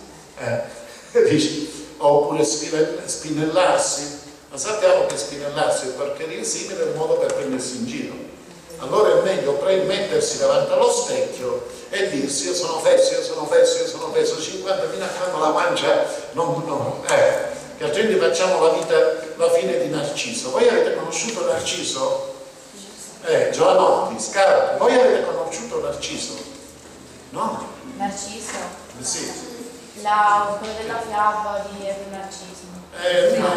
eh, dice, oppure spinellarsi, ma sappiamo che spinellarsi e porcherie simili è un modo per prendersi in giro. Allora è meglio mettersi davanti allo specchio e dirsi io sono fesso, io sono fesso, io sono fesso, cinquantamila quando la mancia non, non eh, che altrimenti facciamo la vita, la fine di Narciso. Voi avete conosciuto Narciso? Eh, Giovanotti, Scarpa, voi avete conosciuto Narciso? No? Narciso? Sì. La, quello della fiaba di Narciso. Eh, no,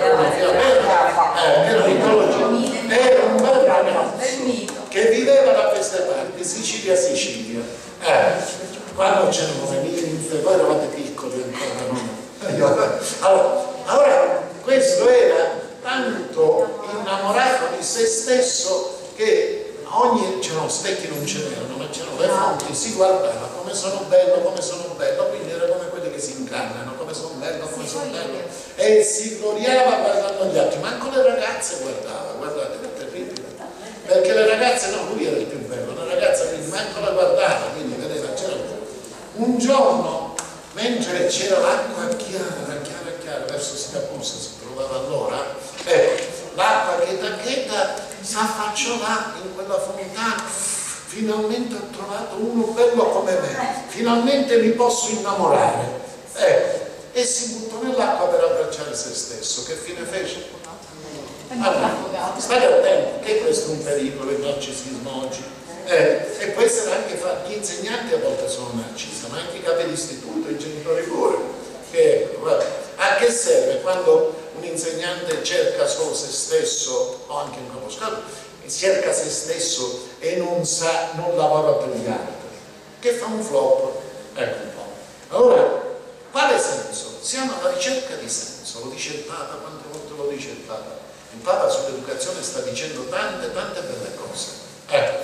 era, eh, era mitologia. Era un bel ragazzo che viveva da queste parti, Sicilia, Sicilia. Eh, quando c'erano le ninfe, voi eravate piccoli ancora, no? Allora, allora, questo era tanto innamorato di se stesso che ogni, c'erano specchi, non ce n'erano, ma c'erano le fonti, si guardava come sono bello, come sono bello, quindi era come quelli che si incannano, come sono bello, come sono bello, e si gloriava guardando gli altri, ma anche le ragazze guardava, guardate, è terribile, perché le ragazze, no, lui era il più bello, la ragazza quindi manco la guardava, quindi vedeva, c'era un giorno, mentre c'era l'acqua chiara, chiara, chiara, verso Siracusa si trovava allora, ecco, l'acqua cheta cheta si affacciò là in quella fontana, finalmente ho trovato uno bello come me, finalmente mi posso innamorare, ecco, e si buttò nell'acqua per abbracciare se stesso. Che fine fece? Allora, state attenti che questo è un pericolo, il narcisismo oggi, eh, e può essere anche fatto, gli insegnanti a volte sono narcisi, ma anche i capi di istituto, i genitori pure, che ecco, guarda, a che serve quando un insegnante cerca solo se stesso, o anche un caposcopo, cerca se stesso e non sa, non lavora per gli altri, che fa un flop, ecco un po'. Allora, quale senso? Siamo alla ricerca di senso, lo dice il Papa, quante volte lo dice il Papa? Il Papa sull'educazione sta dicendo tante, tante belle cose. Ecco.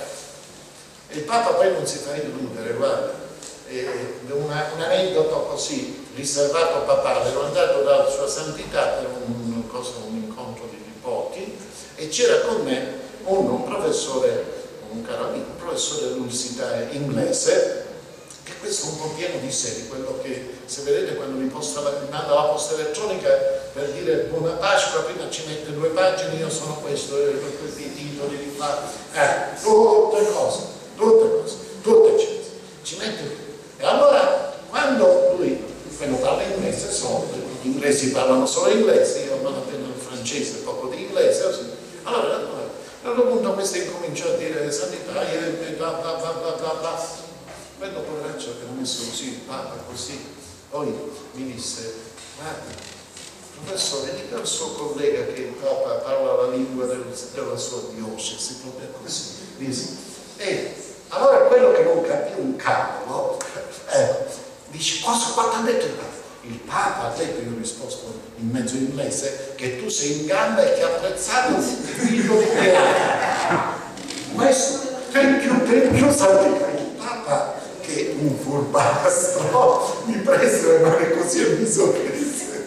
Il Papa poi non si fa illudere, guarda, eh, una, un aneddoto così, riservato papale, ero andato dalla sua santità per un, un, un incontro di nipoti e c'era con me un, un professore, un caro amico, un professore dell'università inglese, che questo è un po' pieno di sé, di quello che, se vedete quando mi posta la, manda la posta elettronica per dire buona Pasqua, prima ci mette due pagine, io sono questo, eh, questi titoli di fa, eh, tutte cose, tutte cose, tutte cose, ci mette. E allora, quando lui, quando parla inglese, so, gli inglesi parlano solo inglese, io non appena il francese, poco di inglese, così. Allora, allora a un punto questo incominciò a dire santità, e bla bla bla bla bla bla. Quello poveraccio che ha messo così il Papa, così, poi mi disse, guarda, professore, dica al suo collega che il Papa parla la lingua del, della sua diocesi, proprio così, disse. E allora quello che non capì un cavolo, eh, dice, cosa, quanto ha detto il Papa? Il Papa ha detto, io ho risposto in mezzo inglese, che tu sei in gamba e che ha apprezzato il figlio di Pietro. Questo, thank you, thank you, santità. Il Papa, che un furbastro, mi prese le mani così e mi sorrise.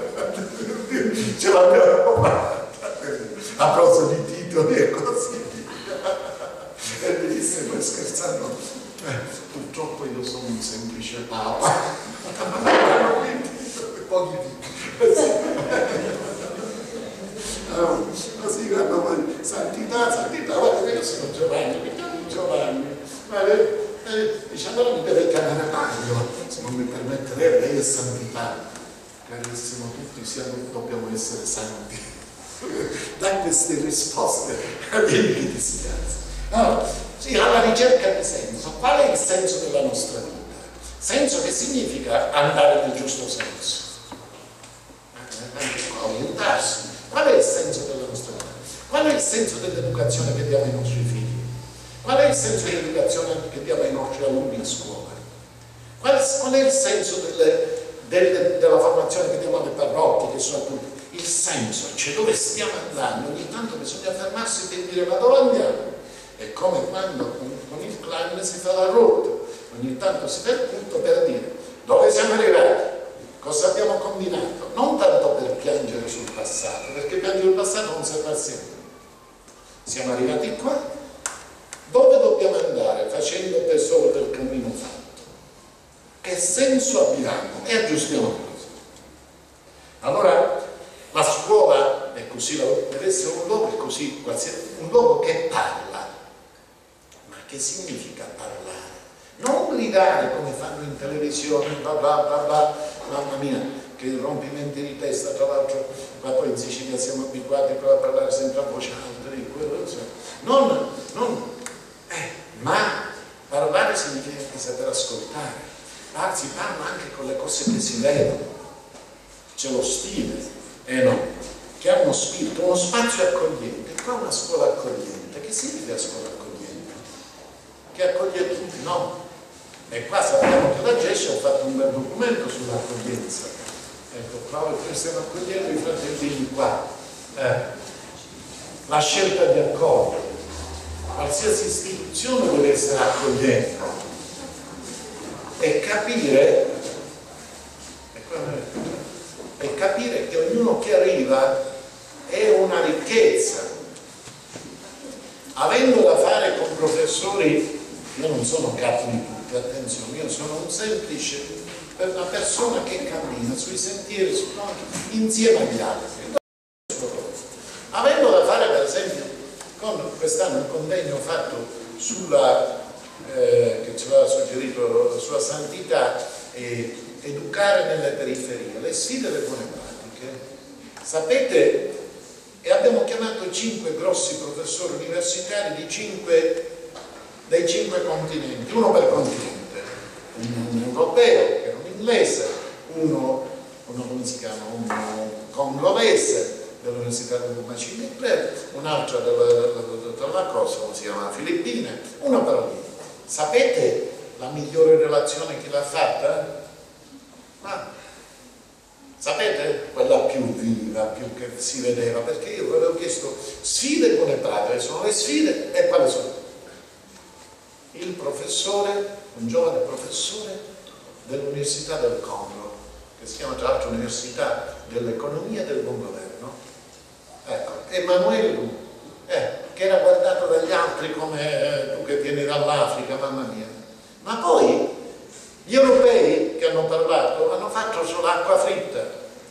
Ce l'abbiamo fatta a proposito di titoli e così via. E mi disse, poi scherzando, eh, purtroppo io sono un semplice Papa. Pochi titoli. Allora, così quando poi santità, santità, guarda che io sono Giovanni, mi chiamo Giovanni. Vale? Eh, dice allora mi deve chiamare Mario, se non mi permetterei, lei è santità, carissimo, tutti siamo, dobbiamo essere santi. Da queste risposte vieni che ti spiazza. Allora, sì, alla ricerca di senso, qual è il senso della nostra vita? Senso che significa andare nel giusto senso, anche orientarsi. senso della nostra vita? Qual è il senso dell'educazione che diamo ai nostri figli? Qual è il senso dell'educazione che diamo ai nostri alunni a scuola? Qual, qual è il senso delle, delle, della formazione che diamo alle parrocchie, che sono appunto il senso, cioè dove stiamo andando? Ogni tanto bisogna fermarsi per dire ma dove andiamo? È come quando con, con il clan si fa la rotta, ogni tanto si fa il punto per dire dove siamo arrivati, cosa abbiamo combinato, non tanto per piangere sul passato, perché piangere sul passato non serve a sempre. Siamo arrivati qua, dove dobbiamo andare facendo tesoro del cammino fatto? Che senso abbiamo? E aggiustiamo così. Allora la scuola è così, deve essere un luogo così, un luogo che parla. Ma che significa parlare? Non gridare come fanno in televisione, bla bla bla bla, mamma mia, che rompimenti di testa, tra l'altro, ma poi in Sicilia siamo abituati a parlare sempre a voce alta, di quello, non, non, eh, ma parlare significa anche saper ascoltare. Ah, si parla anche con le cose che si vedono, c'è lo stile, eh no, che ha uno spirito, uno spazio accogliente. Qua una scuola accogliente, che significa scuola accogliente? Che accoglie tutti, no? E qua sappiamo che la G E S C ha fatto un bel documento sull'accoglienza. Ecco, proprio che stiamo accogliendo i fratellini qua. Eh. La scelta di accogliere. Qualsiasi istituzione deve essere accogliente. E capire, e capire che ognuno che arriva è una ricchezza. Avendo da fare con professori, io non sono capo di tutti, attenzione, io sono un semplice, una persona che cammina sui sentieri, insieme agli altri. Avendo da fare per esempio con quest'anno un convegno fatto sulla Eh, che ci aveva suggerito sulla santità e educare nelle periferie, le sfide delle buone pratiche. Sapete, e abbiamo chiamato cinque grossi professori universitari di cinque, dei cinque continenti, uno per continente, un europeo, che è un inglese, uno, uno come si chiama, uno congolese dell'Università del Macini, un altro della, della cosa, come si chiama, Filippine, uno per lì. Sapete la migliore relazione che l'ha fatta? Ma sapete? Quella più viva, più che si vedeva, perché io avevo chiesto sfide e buone pratiche, sono le sfide e quali sono? Il professore, un giovane professore dell'Università del Congo, che si chiama tra l'altro Università dell'Economia e del Buon Governo, ecco, Emanuele Eh, che era guardato dagli altri come eh, tu che vieni dall'Africa, mamma mia. Ma poi gli europei che hanno parlato hanno fatto solo acqua fritta.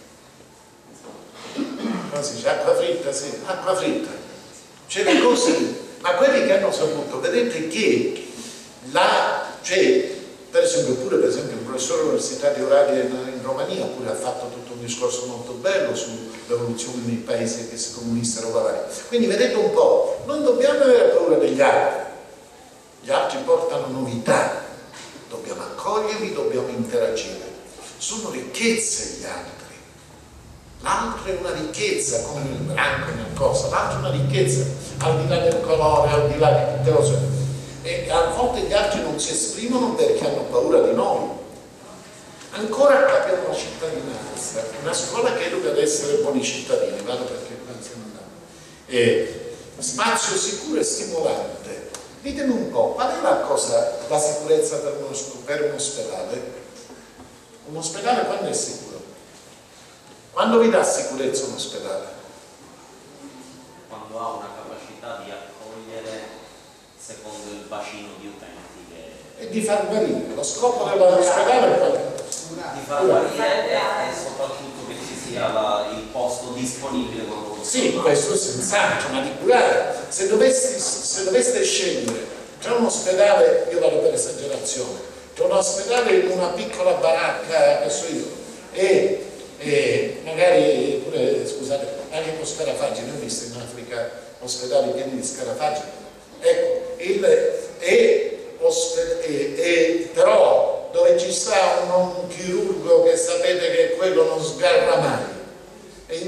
Come si dice? Acqua fritta, sì, acqua fritta. C'è le cose, ma quelli che hanno saputo, vedete che là c'è, per esempio, pure per esempio un professore dell'Università di Oradea in, in Romania pure ha fatto tutto un discorso molto bello sull'evoluzione nei paesi che si comunissero vari. Quindi vedete un po', non dobbiamo avere paura degli altri, gli altri portano novità, dobbiamo accoglierli, dobbiamo interagire, sono ricchezze gli altri, l'altro è una ricchezza come nel branco, nel cosa, l'altro è una ricchezza al di là del colore, al di là di tutte le cose. E a volte gli altri non si esprimono perché hanno paura di noi. Ancora abbiamo la cittadinanza, una scuola che educa ad essere buoni cittadini, vado perché qua stiamo andando. E spazio sicuro e stimolante. Ditemi un po', qual è la cosa, la sicurezza per uno, per un ospedale? Un ospedale quando è sicuro? Quando vi dà sicurezza un ospedale? Quando ha una capacità di accogliere secondo il bacino di utenti che... E di far guarire. Lo scopo dell'ospedale è quello. Di far guarire e, e soprattutto che ci sia la, il posto disponibile quando lo sì, questo è senz'altro, ma di curare. Se doveste, se doveste scegliere tra un ospedale, io vado per esagerazione, tra un ospedale in una piccola baracca, che so io, e, e magari pure, scusate, anche con scarafaggi, ne ho visto in Africa ospedali pieni di scarafaggi. Ecco, il, e, ospe, e, e, però dove ci sta un, un chirurgo che sapete che quello non sgarra mai, e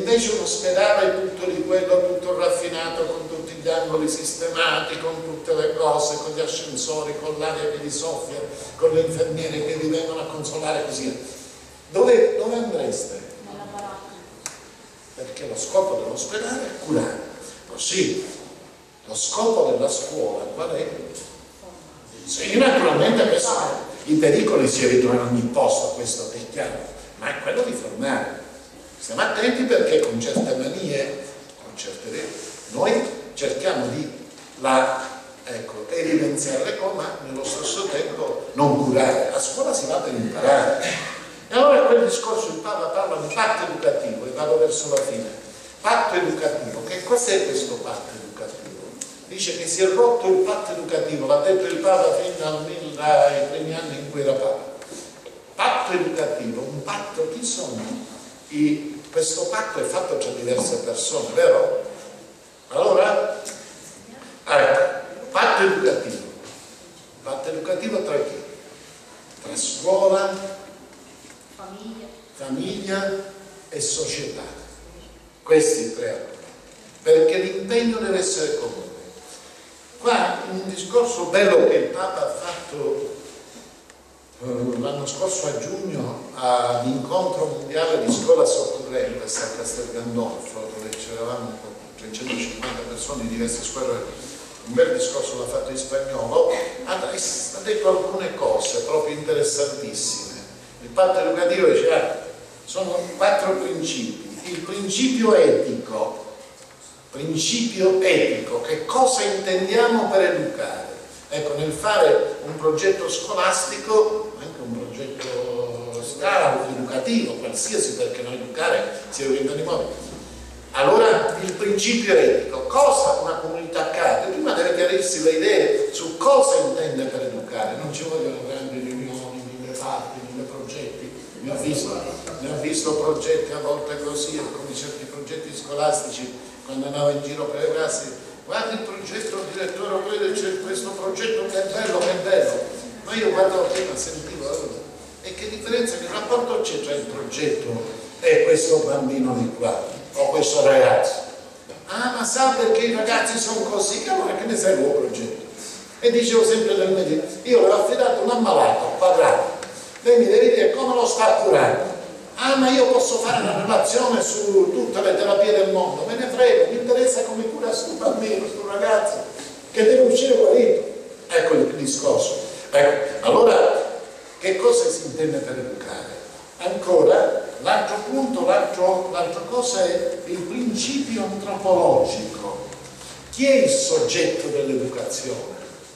invece un ospedale tutto di quello, tutto raffinato, con tutti gli angoli sistemati, con tutte le cose, con gli ascensori, con l'aria che vi soffia, con le infermiere che vi vengono a consolare, così. Dove, dove andreste? Nella baracca. Perché lo scopo dell'ospedale è curare. Così, lo scopo della scuola qual è? Sì, naturalmente adesso i pericoli si evitano in ogni posto, questo è chiaro, ma è quello di formare. Stiamo attenti perché con certe manie, con certe noi cerchiamo di la, ecco, evidenziare le cose, ma nello stesso tempo non curare. A scuola si va per imparare. E allora quel discorso il Papa parla di patto educativo, e vado verso la fine. Patto educativo, che cos'è questo patto educativo? Dice che si è rotto il patto educativo, l'ha detto il Papa fino ai primi anni in cui era Papa. Patto educativo, un patto, chi sono? I, questo patto è fatto tra diverse persone, vero? Allora, allora, patto educativo. Patto educativo tra chi? Tra scuola, Famiglia. famiglia e società. Questi tre argomenti. Perché l'impegno deve essere comune. Qua un discorso bello che il Papa ha fatto l'anno scorso a giugno all'incontro mondiale di scuola soccorrente a Castel Gandolfo, dove c'eravamo trecentocinquanta persone di diverse scuole, un bel discorso l'ha fatto in spagnolo, ha detto alcune cose proprio interessantissime. Il patto educativo dice, ah, sono quattro principi. Il principio etico, principio etico, che cosa intendiamo per educare? Ecco, nel fare un progetto scolastico, anche un progetto scout, educativo, qualsiasi, perché non educare si orienta in modi. Allora, il principio etico, cosa una comunità accade? Prima deve chiarirsi le idee su cosa intende per educare, non ci vogliono grandi riunioni, mille parti, mille progetti. Ne ho visto, ne ho visto progetti a volte così, come certi progetti scolastici, quando andavo in giro per le classi. Guarda il progetto, il direttore, c'è questo progetto che è bello, che è bello. Ma io guardavo prima, sentivo, allora, e che differenza, che rapporto c'è tra il progetto e questo bambino di qua, o questo ragazzo? Ah, ma sa perché i ragazzi sono così, che allora che ne serve un progetto? E dicevo sempre del medico, io le ho affidato un ammalato, quadrato, lei mi deve dire come lo sta curando. Ah, ma io posso fare una relazione su tutte le terapie del mondo, me ne frego, mi interessa come cura questo bambino, questo ragazzo, che deve uscire guarito. Ecco il discorso. Ecco, allora, che cosa si intende per educare? Ancora, l'altro punto, l'altra cosa è il principio antropologico. Chi è il soggetto dell'educazione?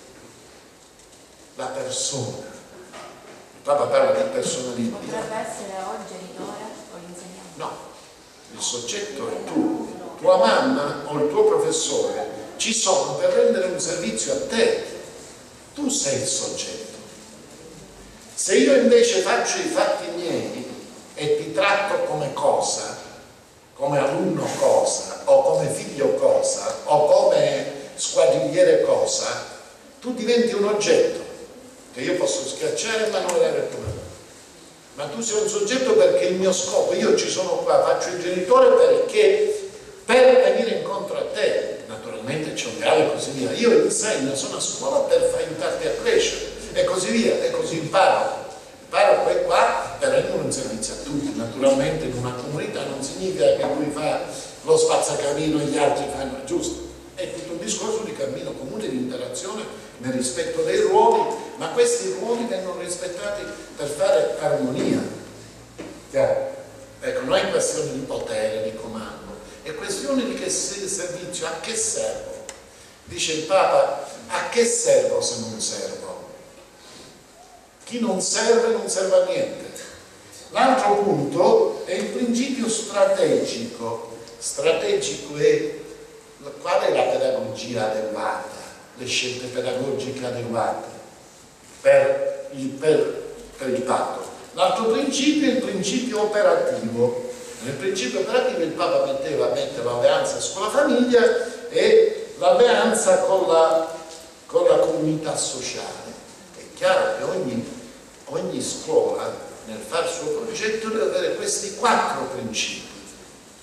La persona. Il Papa parla di personalismo. Potrebbe essere o il genitore o l'insegnante. No, il soggetto è tu, tua mamma o il tuo professore ci sono per rendere un servizio a te. Tu sei il soggetto. Se io invece faccio i fatti miei e ti tratto come cosa, come alunno cosa, o come figlio cosa, o come squadrigliere cosa, tu diventi un oggetto che io posso schiacciare ma non avere problema. Ma tu sei un soggetto perché il mio scopo, io ci sono qua, faccio il genitore perché per venire incontro a te, naturalmente c'è un grado e così via, io insegno, sono a scuola per aiutarti a crescere e così via, e così imparo. Imparo qua e qua per rendere un servizio a tutti. Naturalmente in una comunità non significa che lui fa lo spazzacamino e gli altri fanno, giusto? È tutto un discorso di cammino comune, di interazione nel rispetto dei ruoli, ma questi ruoli vengono rispettati per fare armonia. Chiaro? Ecco, non è questione di potere, di comando, è questione di che servizio, a che servo? Dice il Papa, a che servo se non servo? Chi non serve non serve a niente. L'altro punto è il principio strategico. Strategico è qual è la pedagogia adeguata, le scelte pedagogiche adeguate per il, per, per il patto. L'altro principio è il principio operativo. Nel principio operativo il Papa metteva, mette l'alleanza scuola-famiglia e l'alleanza con la, con la comunità sociale. È chiaro che ogni, ogni scuola nel fare il suo progetto deve avere questi quattro principi.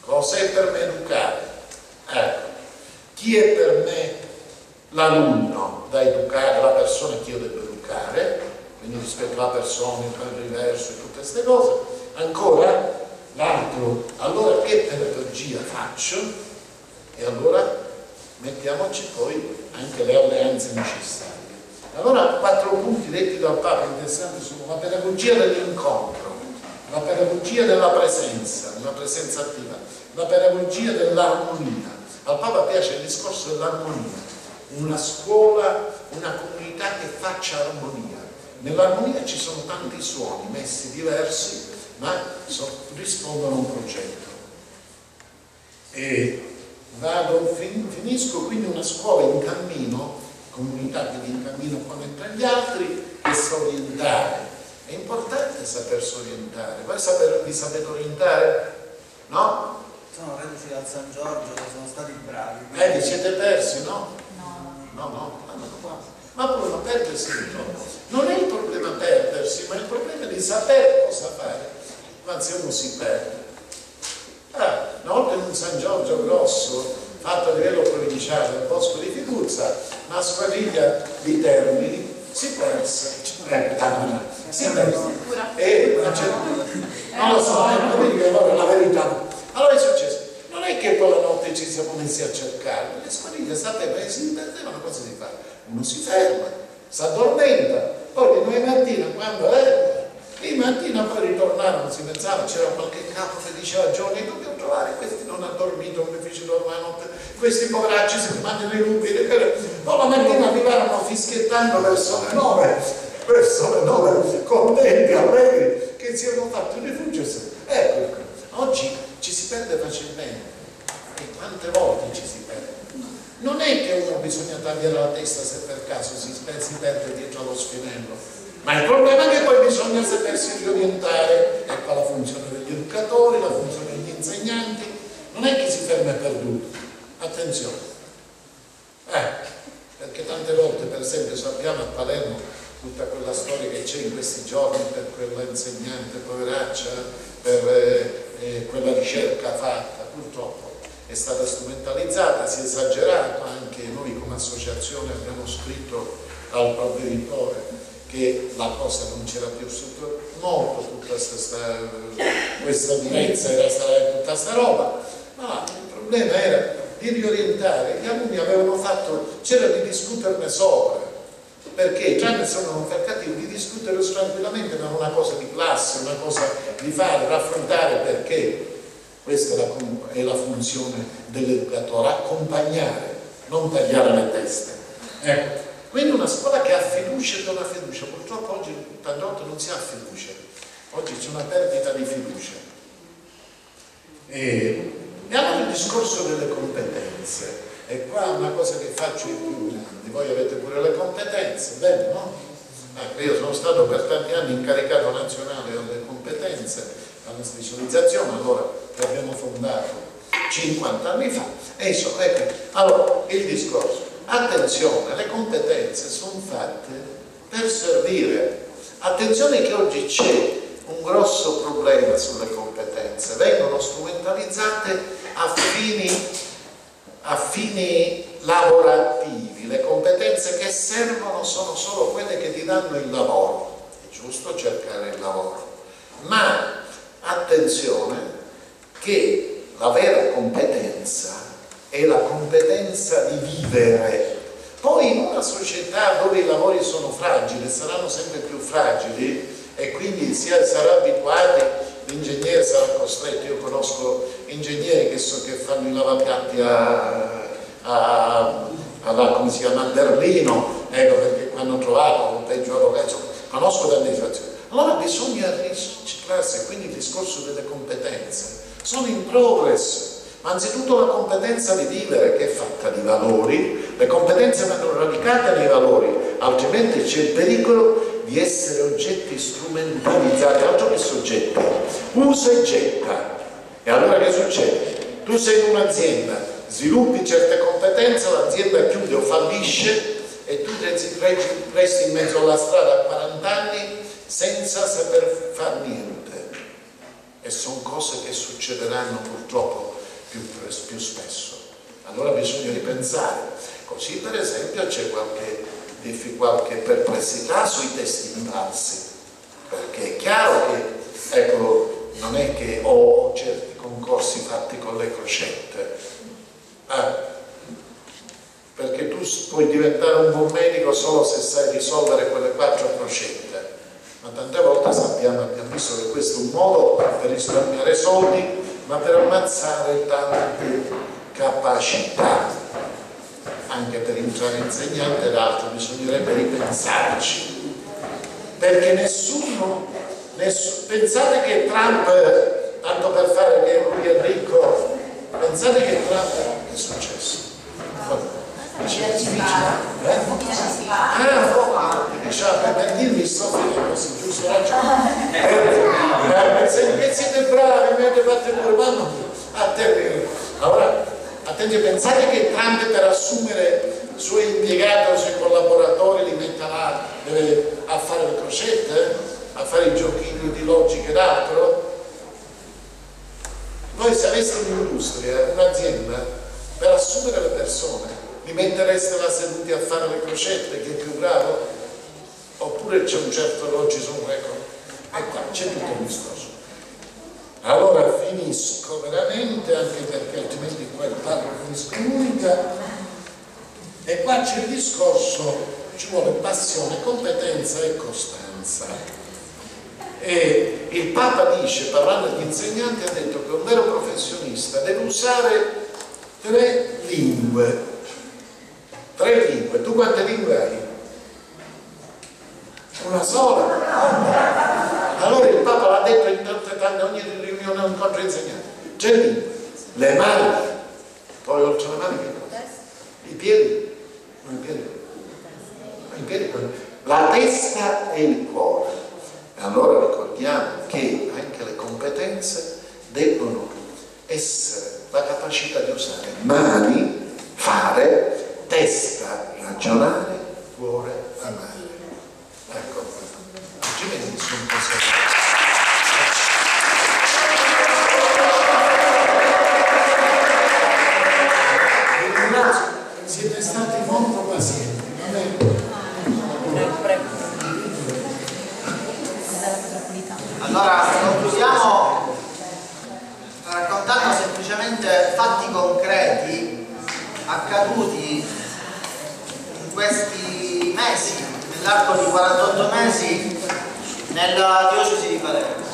Cos'è per me educare? Ecco, chi è per me l'alunno da educare, la persona che io devo educare, quindi rispetto alla persona, il padre diverso e tutte queste cose. Ancora, l'altro, allora che pedagogia faccio? E allora mettiamoci poi anche le alleanze necessarie. Allora, quattro punti detti dal Papa interessanti sono la pedagogia dell'incontro, la pedagogia della presenza, una presenza attiva, la pedagogia dell'armonia. Al Papa piace il discorso dell'armonia, una scuola, una comunità che faccia armonia. Nell'armonia ci sono tanti suoni messi diversi, ma so, rispondono a un progetto. E vado, fin, finisco quindi una scuola in cammino, comunità che in cammino connette agli altri, che sa orientare. È importante sapersi orientare. Voi saper, vi sapete orientare? No? Sono reduci dal San Giorgio, che sono stati bravi. Eh, vi siete persi, no? No. No, no, no, no. Ma poi non perdersi no. Non è il problema perdersi, ma il problema è di sapere cosa fare. Anzi, uno si perde. Ah, una volta in un San Giorgio grosso, fatto a livello provinciale nel bosco di Figuzza, una squadriglia di Termini si perse. Eh, si perse. E non lo so, è la verità. Allora è successo. Non è che poi la notte ci siamo messi a cercare, le squadriglie sapevano che si perdevano, cosa si fa? Uno si ferma, si addormenta, poi di noi mattina quando è, di mattina poi ritornarono, si pensava, c'era qualche capo che diceva Giorni, dobbiamo trovare, questi non hanno dormito, non fece dormire la notte, questi poveracci si mangiano i lupi, poi la mattina arrivarono fischiettando verso le nove, verso le nove, contenti, allegri, che si erano fatti un rifugio. Ecco, oggi ci si perde facilmente, e quante volte ci si perde. Non è che uno bisogna tagliare la testa se per caso si, si perde dietro allo spinello, ma il problema è che poi bisogna sapersi riorientare. Ecco la funzione degli educatori, la funzione degli insegnanti. Non è che si ferma e perduto, attenzione, eh, perché tante volte, per esempio, sappiamo a Palermo tutta quella storia che c'è in questi giorni per quella insegnante poveraccia, per eh, eh, quella ricerca fatta, purtroppo è stata strumentalizzata, si è esagerato. Anche noi come associazione abbiamo scritto al provveditore che la cosa non c'era più sotto molto, tutta questa, questa durezza, era tutta questa roba, ma il problema era di riorientare. Gli alunni avevano fatto, c'era di discuterne sopra, perché già ne sono cercati di discutere tranquillamente, ma una cosa di classe, una cosa di fare, raffrontare, perché questa è la, è la funzione dell'educatore, accompagnare, non tagliare le teste. Ecco. Quindi una scuola che ha fiducia e dona fiducia. Purtroppo oggi tante volte non si ha fiducia, oggi c'è una perdita di fiducia. E abbiamo il discorso delle competenze, e qua una cosa che faccio i più grandi, voi avete pure le competenze, bene, no? Ecco, io sono stato per tanti anni incaricato nazionale delle competenze, alla specializzazione, allora che abbiamo fondato cinquanta anni fa. E so, ecco, allora il discorso. Attenzione, le competenze sono fatte per servire. Attenzione che oggi c'è un grosso problema sulle competenze, vengono strumentalizzate a fini, a fini lavorativi. Le competenze che servono sono solo quelle che ti danno il lavoro. È giusto cercare il lavoro, ma attenzione che la vera competenza è la competenza di vivere. Poi in una società dove i lavori sono fragili, saranno sempre più fragili, e quindi si sarà abituati, l'ingegnere sarà costretto. Io conosco ingegneri che, so, che fanno i lavapiatti a, a, a, a, come si chiama, a Berlino, ecco, perché hanno trovato un peggio avvocato, conosco tante situazioni. Allora bisogna riciclarsi, e quindi il discorso delle competenze sono in progress. Ma anzitutto la competenza di vivere, che è fatta di valori. Le competenze vanno radicate nei valori, altrimenti c'è il pericolo di essere oggetti strumentalizzati, altro che soggetti, usa e getta. E allora che succede? Tu sei in un'azienda, sviluppi certe competenze, l'azienda chiude o fallisce e tu resti in mezzo alla strada a quaranta anni senza saper far niente. e sono cose che succederanno purtroppo più, più spesso. Allora bisogna ripensare. Così per esempio c'è qualche, qualche perplessità sui testi falsi, perché è chiaro che, ecco, non è che ho certi concorsi fatti con le crocette, eh, perché tu puoi diventare un buon medico solo se sai risolvere quelle quattro crocette, ma tante volte sappiamo, abbiamo visto che questo è un modo per risparmiare soldi, ma per ammazzare tante capacità. Anche per entrare insegnante ed altro bisognerebbe ripensarci, perché nessuno, nessuno pensate che Trump, tanto per fare che lui è ricco, pensate che Trump, che è successo? Eh? Ah, diciamo, per dirvi sto finendo, sì, giusto ragione. Eh, eh, che siete bravi, mi avete fatto pure quando a te. Allora, attenti, pensate che Trump per assumere i suoi impiegati o i suoi collaboratori li metta là deve, a fare le crocette, a fare i giochini di logica ed altro? Voi se aveste un'industria, un'azienda, per assumere le persone li mettereste là seduti a fare le crocette, chi è più bravo? Oppure c'è un certo logico, ecco, e qua c'è tutto il discorso. Allora finisco veramente, anche perché altrimenti qua il parco finisco l'unica, e qua c'è il discorso, ci vuole passione, competenza e costanza. E il Papa dice, parlando agli insegnanti, ha detto che un vero professionista deve usare tre lingue. Tre lingue. Tu quante lingue hai? Una sola? Allora il Papa l'ha detto in tante tante, ogni riunione, un incontro insegnante. Tre lingue. Le mani. Poi oltre le mani che cosa? I piedi. Non i piedi. I piedi. La testa e il cuore. E allora ricordiamo che anche le competenze debbono essere la capacità di usare mani, fare, testa, ragionare, cuore, amare. Ecco, oggi vedi su un po' siete stati molto pazienti, va bene? Allora, concludiamo raccontando semplicemente fatti concreti accaduti in questi mesi, nell'arco di quarantotto mesi, nella diocesi di Palermo.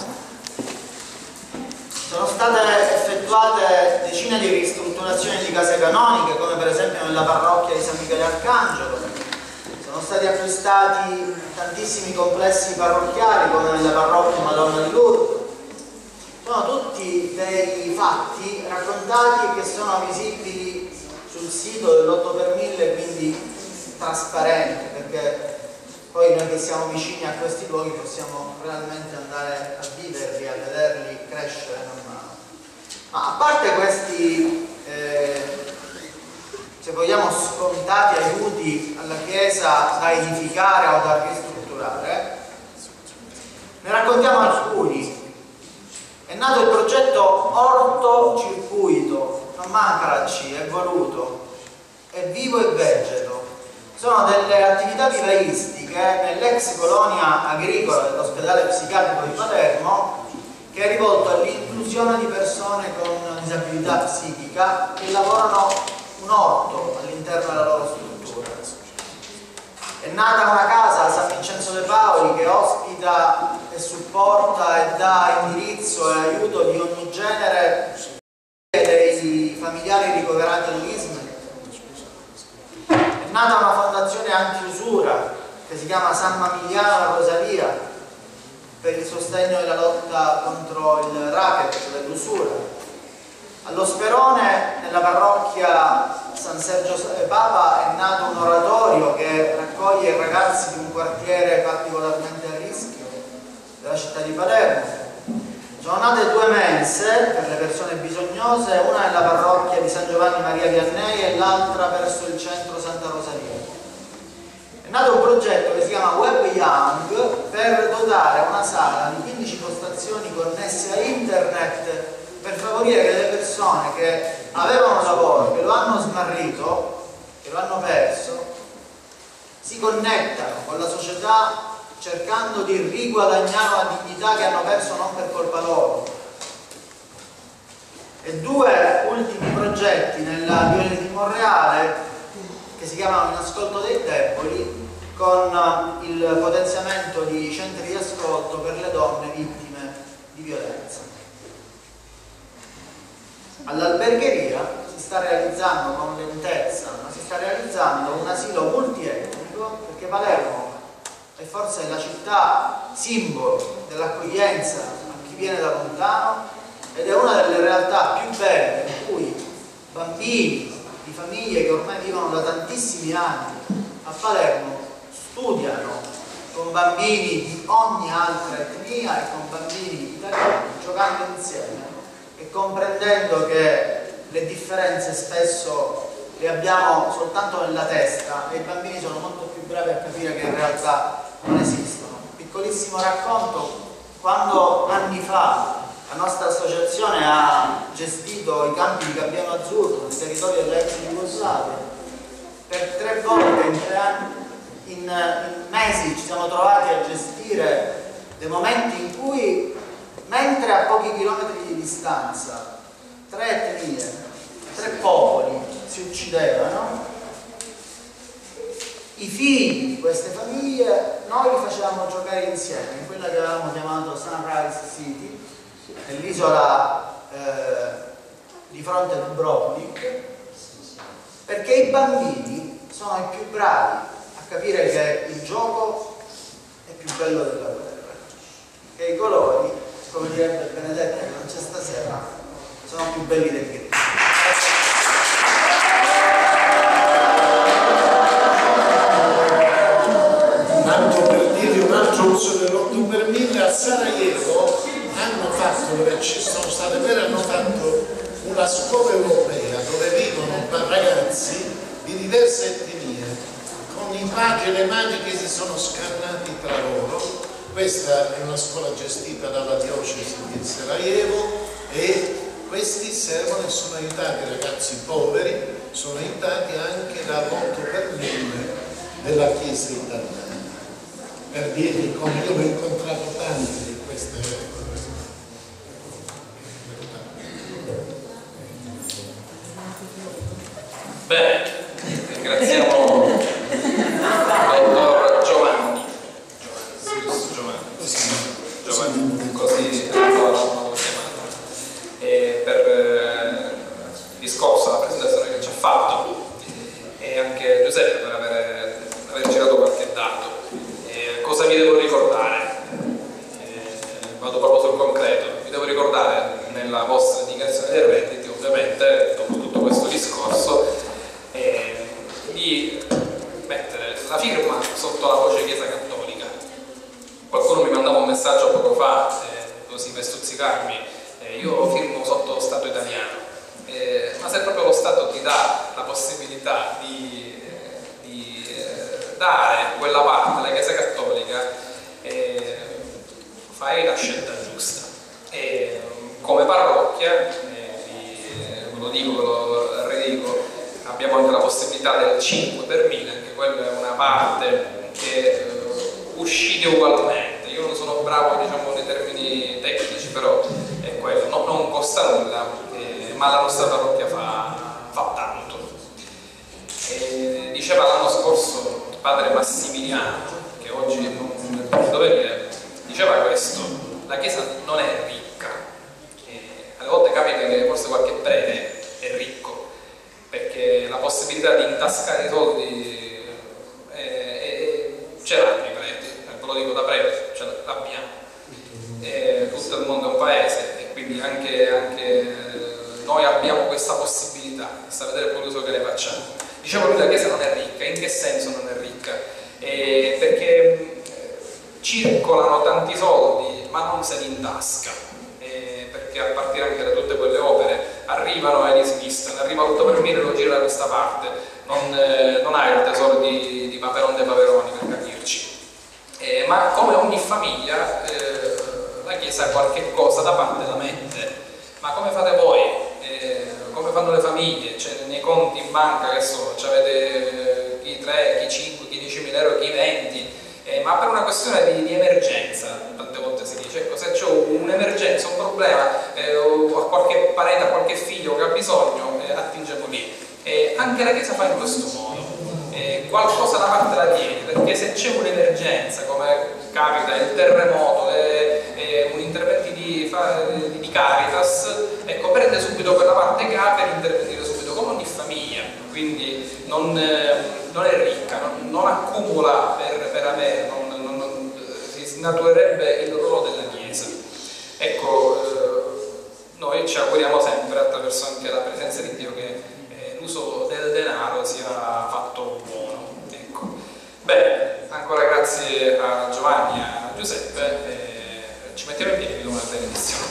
Sono state effettuate decine di ristrutturazioni di case canoniche, come per esempio nella parrocchia di San Michele Arcangelo. Sono stati acquistati tantissimi complessi parrocchiali, come nella parrocchia Madonna di Lourdes. Sono tutti dei fatti raccontati e che sono visibili sul sito dell'otto per mille, quindi trasparenti, perché poi noi che siamo vicini a questi luoghi possiamo realmente andare a viverli, a vederli crescere man mano. Ma a parte questi, eh, se vogliamo, scontati aiuti alla Chiesa da edificare o da ristrutturare, ne raccontiamo alcuni. È nato il progetto Orto Circuito, non manca la C, è voluto, è vivo e vegeto. Sono delle attività vivaistiche nell'ex colonia agricola dell'ospedale psichiatrico di Palermo, che è rivolto all'inclusione di persone con disabilità psichica che lavorano un orto all'interno della loro struttura. È nata una casa a San Vincenzo de Paoli che ospita e supporta e dà indirizzo e aiuto di ogni genere dei familiari ricoverati all'I S M. È nata una fondazione anti-usura che si chiama San Mamiliano la Rosalia per il sostegno della lotta contro il racket dell'usura. Allo Sperone, nella parrocchia San Sergio Papa, è nato un oratorio che raccoglie i ragazzi di un quartiere particolarmente a rischio della città di Palermo. Sono nate due mense per le persone bisognose, una nella parrocchia di San Giovanni Maria Vianney e l'altra verso il centro Santa Rosalia. È nato un progetto che si chiama Web Young per dotare una sala di quindici postazioni connesse connesse a internet per favorire che le persone che avevano lavoro, che lo hanno smarrito, che lo hanno perso, si connettano con la società cercando di riguadagnare la dignità che hanno perso non per colpa loro. E due ultimi progetti nella Diocesi di Monreale che si chiamano In ascolto dei deboli, con il potenziamento di centri di ascolto per le donne vittime di violenza. All'albergheria si sta realizzando con lentezza, ma si sta realizzando un asilo multietnico, perché Palermo è forse la città simbolo dell'accoglienza a chi viene da lontano ed è una delle realtà più belle in cui bambini di famiglie che ormai vivono da tantissimi anni a Palermo studiano con bambini di ogni altra etnia e con bambini italiani, giocando insieme e comprendendo che le differenze spesso le abbiamo soltanto nella testa e i bambini sono molto più bravi a capire che in realtà non esistono. Piccolissimo racconto: quando anni fa la nostra associazione ha gestito i campi di Gabbiano Azzurro nel territorio dell'ex Jugoslavia, per tre volte in tre anni In, in mesi ci siamo trovati a gestire dei momenti in cui, mentre a pochi chilometri di distanza tre etnie, tre popoli si uccidevano, i figli di queste famiglie noi li facevamo giocare insieme in quella che avevamo chiamato Sunrise City, nell'isola eh, di fronte a Dubrovnik, perché i bambini sono i più bravi capire che il gioco è più bello della guerra, che i colori, come direbbe Benedetta che non c'è stasera, sono più belli del grigio. Tanto per dirvi un altro uso dell'otto per mille, a Sarajevo hanno fatto, dove ci sono state vere, hanno fatto una scuola europea dove vivono ragazzi di diverse etnie, con i padri e le madri che si sono scannati tra loro. Questa è una scuola gestita dalla diocesi di Sarajevo e questi servono e sono aiutati, i ragazzi poveri sono aiutati anche dall'otto per mille della Chiesa italiana. Per dirvi come io ho incontrato tanti di queste. Bene, ringraziamo il dottor Giovanni. Giovanni, Giovanni, così l'hanno chiamato, e per eh, il discorso, la presentazione che ci ha fatto, e anche Giuseppe per aver, aver girato qualche dato. E cosa vi devo ricordare? Eh, vado proprio sul concreto. Vi devo ricordare nella vostra dichiarazione dei redditi, ovviamente, dopo tutto questo discorso, eh, di mettere la firma sotto la voce Chiesa Cattolica. Qualcuno mi mandava un messaggio poco fa, eh, così per stuzzicarmi, eh, io firmo sotto lo Stato italiano, eh, ma se proprio lo Stato ti dà la possibilità di, eh, di eh, dare quella parte alla Chiesa Cattolica, eh, fai la scelta giusta. E, come parrocchia, eh, vi, eh, ve lo dico, ve lo ridico, abbiamo anche la possibilità del cinque per mille, anche quella è una parte che eh, uscite ugualmente. Io non sono bravo, diciamo, nei termini tecnici, però è quello, no, non costa nulla, eh, ma la nostra parrocchia fa, fa tanto. E diceva l'anno scorso padre Massimiliano, che oggi non è potuto venire, diceva questo: la Chiesa non è ricca, e alle volte capita che forse qualche prete è ricco, perché la possibilità di intascare i soldi eh, eh, ce l'hanno i preti, ve lo dico da prete, ce l'abbiamo, eh, tutto il mondo è un paese e quindi anche, anche noi abbiamo questa possibilità, sta a vedere poi l'uso che ne facciamo. Dicevo che la Chiesa non è ricca. In che senso non è ricca? Eh, perché circolano tanti soldi ma non se li intasca, eh, perché a partire anche da tutte quelle opere arrivano e li smistano, arriva l'otto per mille e lo gira da questa parte, non, eh, non hai il tesoro di, di Paperon de Paperoni, per capirci, eh, ma come ogni famiglia eh, la Chiesa Chiesa qualche cosa da parte la mette, ma come fate voi? Eh, come fanno le famiglie? Cioè, nei conti in banca, che so, avete chi tre, chi cinque, chi diecimila euro, chi venti, eh, ma per una questione di, di emergenza, tante volte si dice, ecco, se c'è un'emergenza, un problema, eh, o a qualche parente, a qualche figlio che ha bisogno, eh, attingiamo lì. Eh, anche la Chiesa fa in questo modo, eh, qualcosa da parte la tiene, perché se c'è un'emergenza, come capita il terremoto, le, eh, un intervento di, di, di Caritas, ecco, prende subito quella parte che ha per intervenire subito, come ogni famiglia, quindi non, eh, non è ricca, non, non accumula per, per avere, non, non, non, si snaturerebbe il ruolo della Chiesa. Ecco, eh, noi ci auguriamo sempre, attraverso anche la presenza di Dio, che eh, l'uso del denaro sia fatto buono. Ecco. Bene, ancora grazie a Giovanni e a Giuseppe, eh, ci mettiamo in piedi per una benedizione.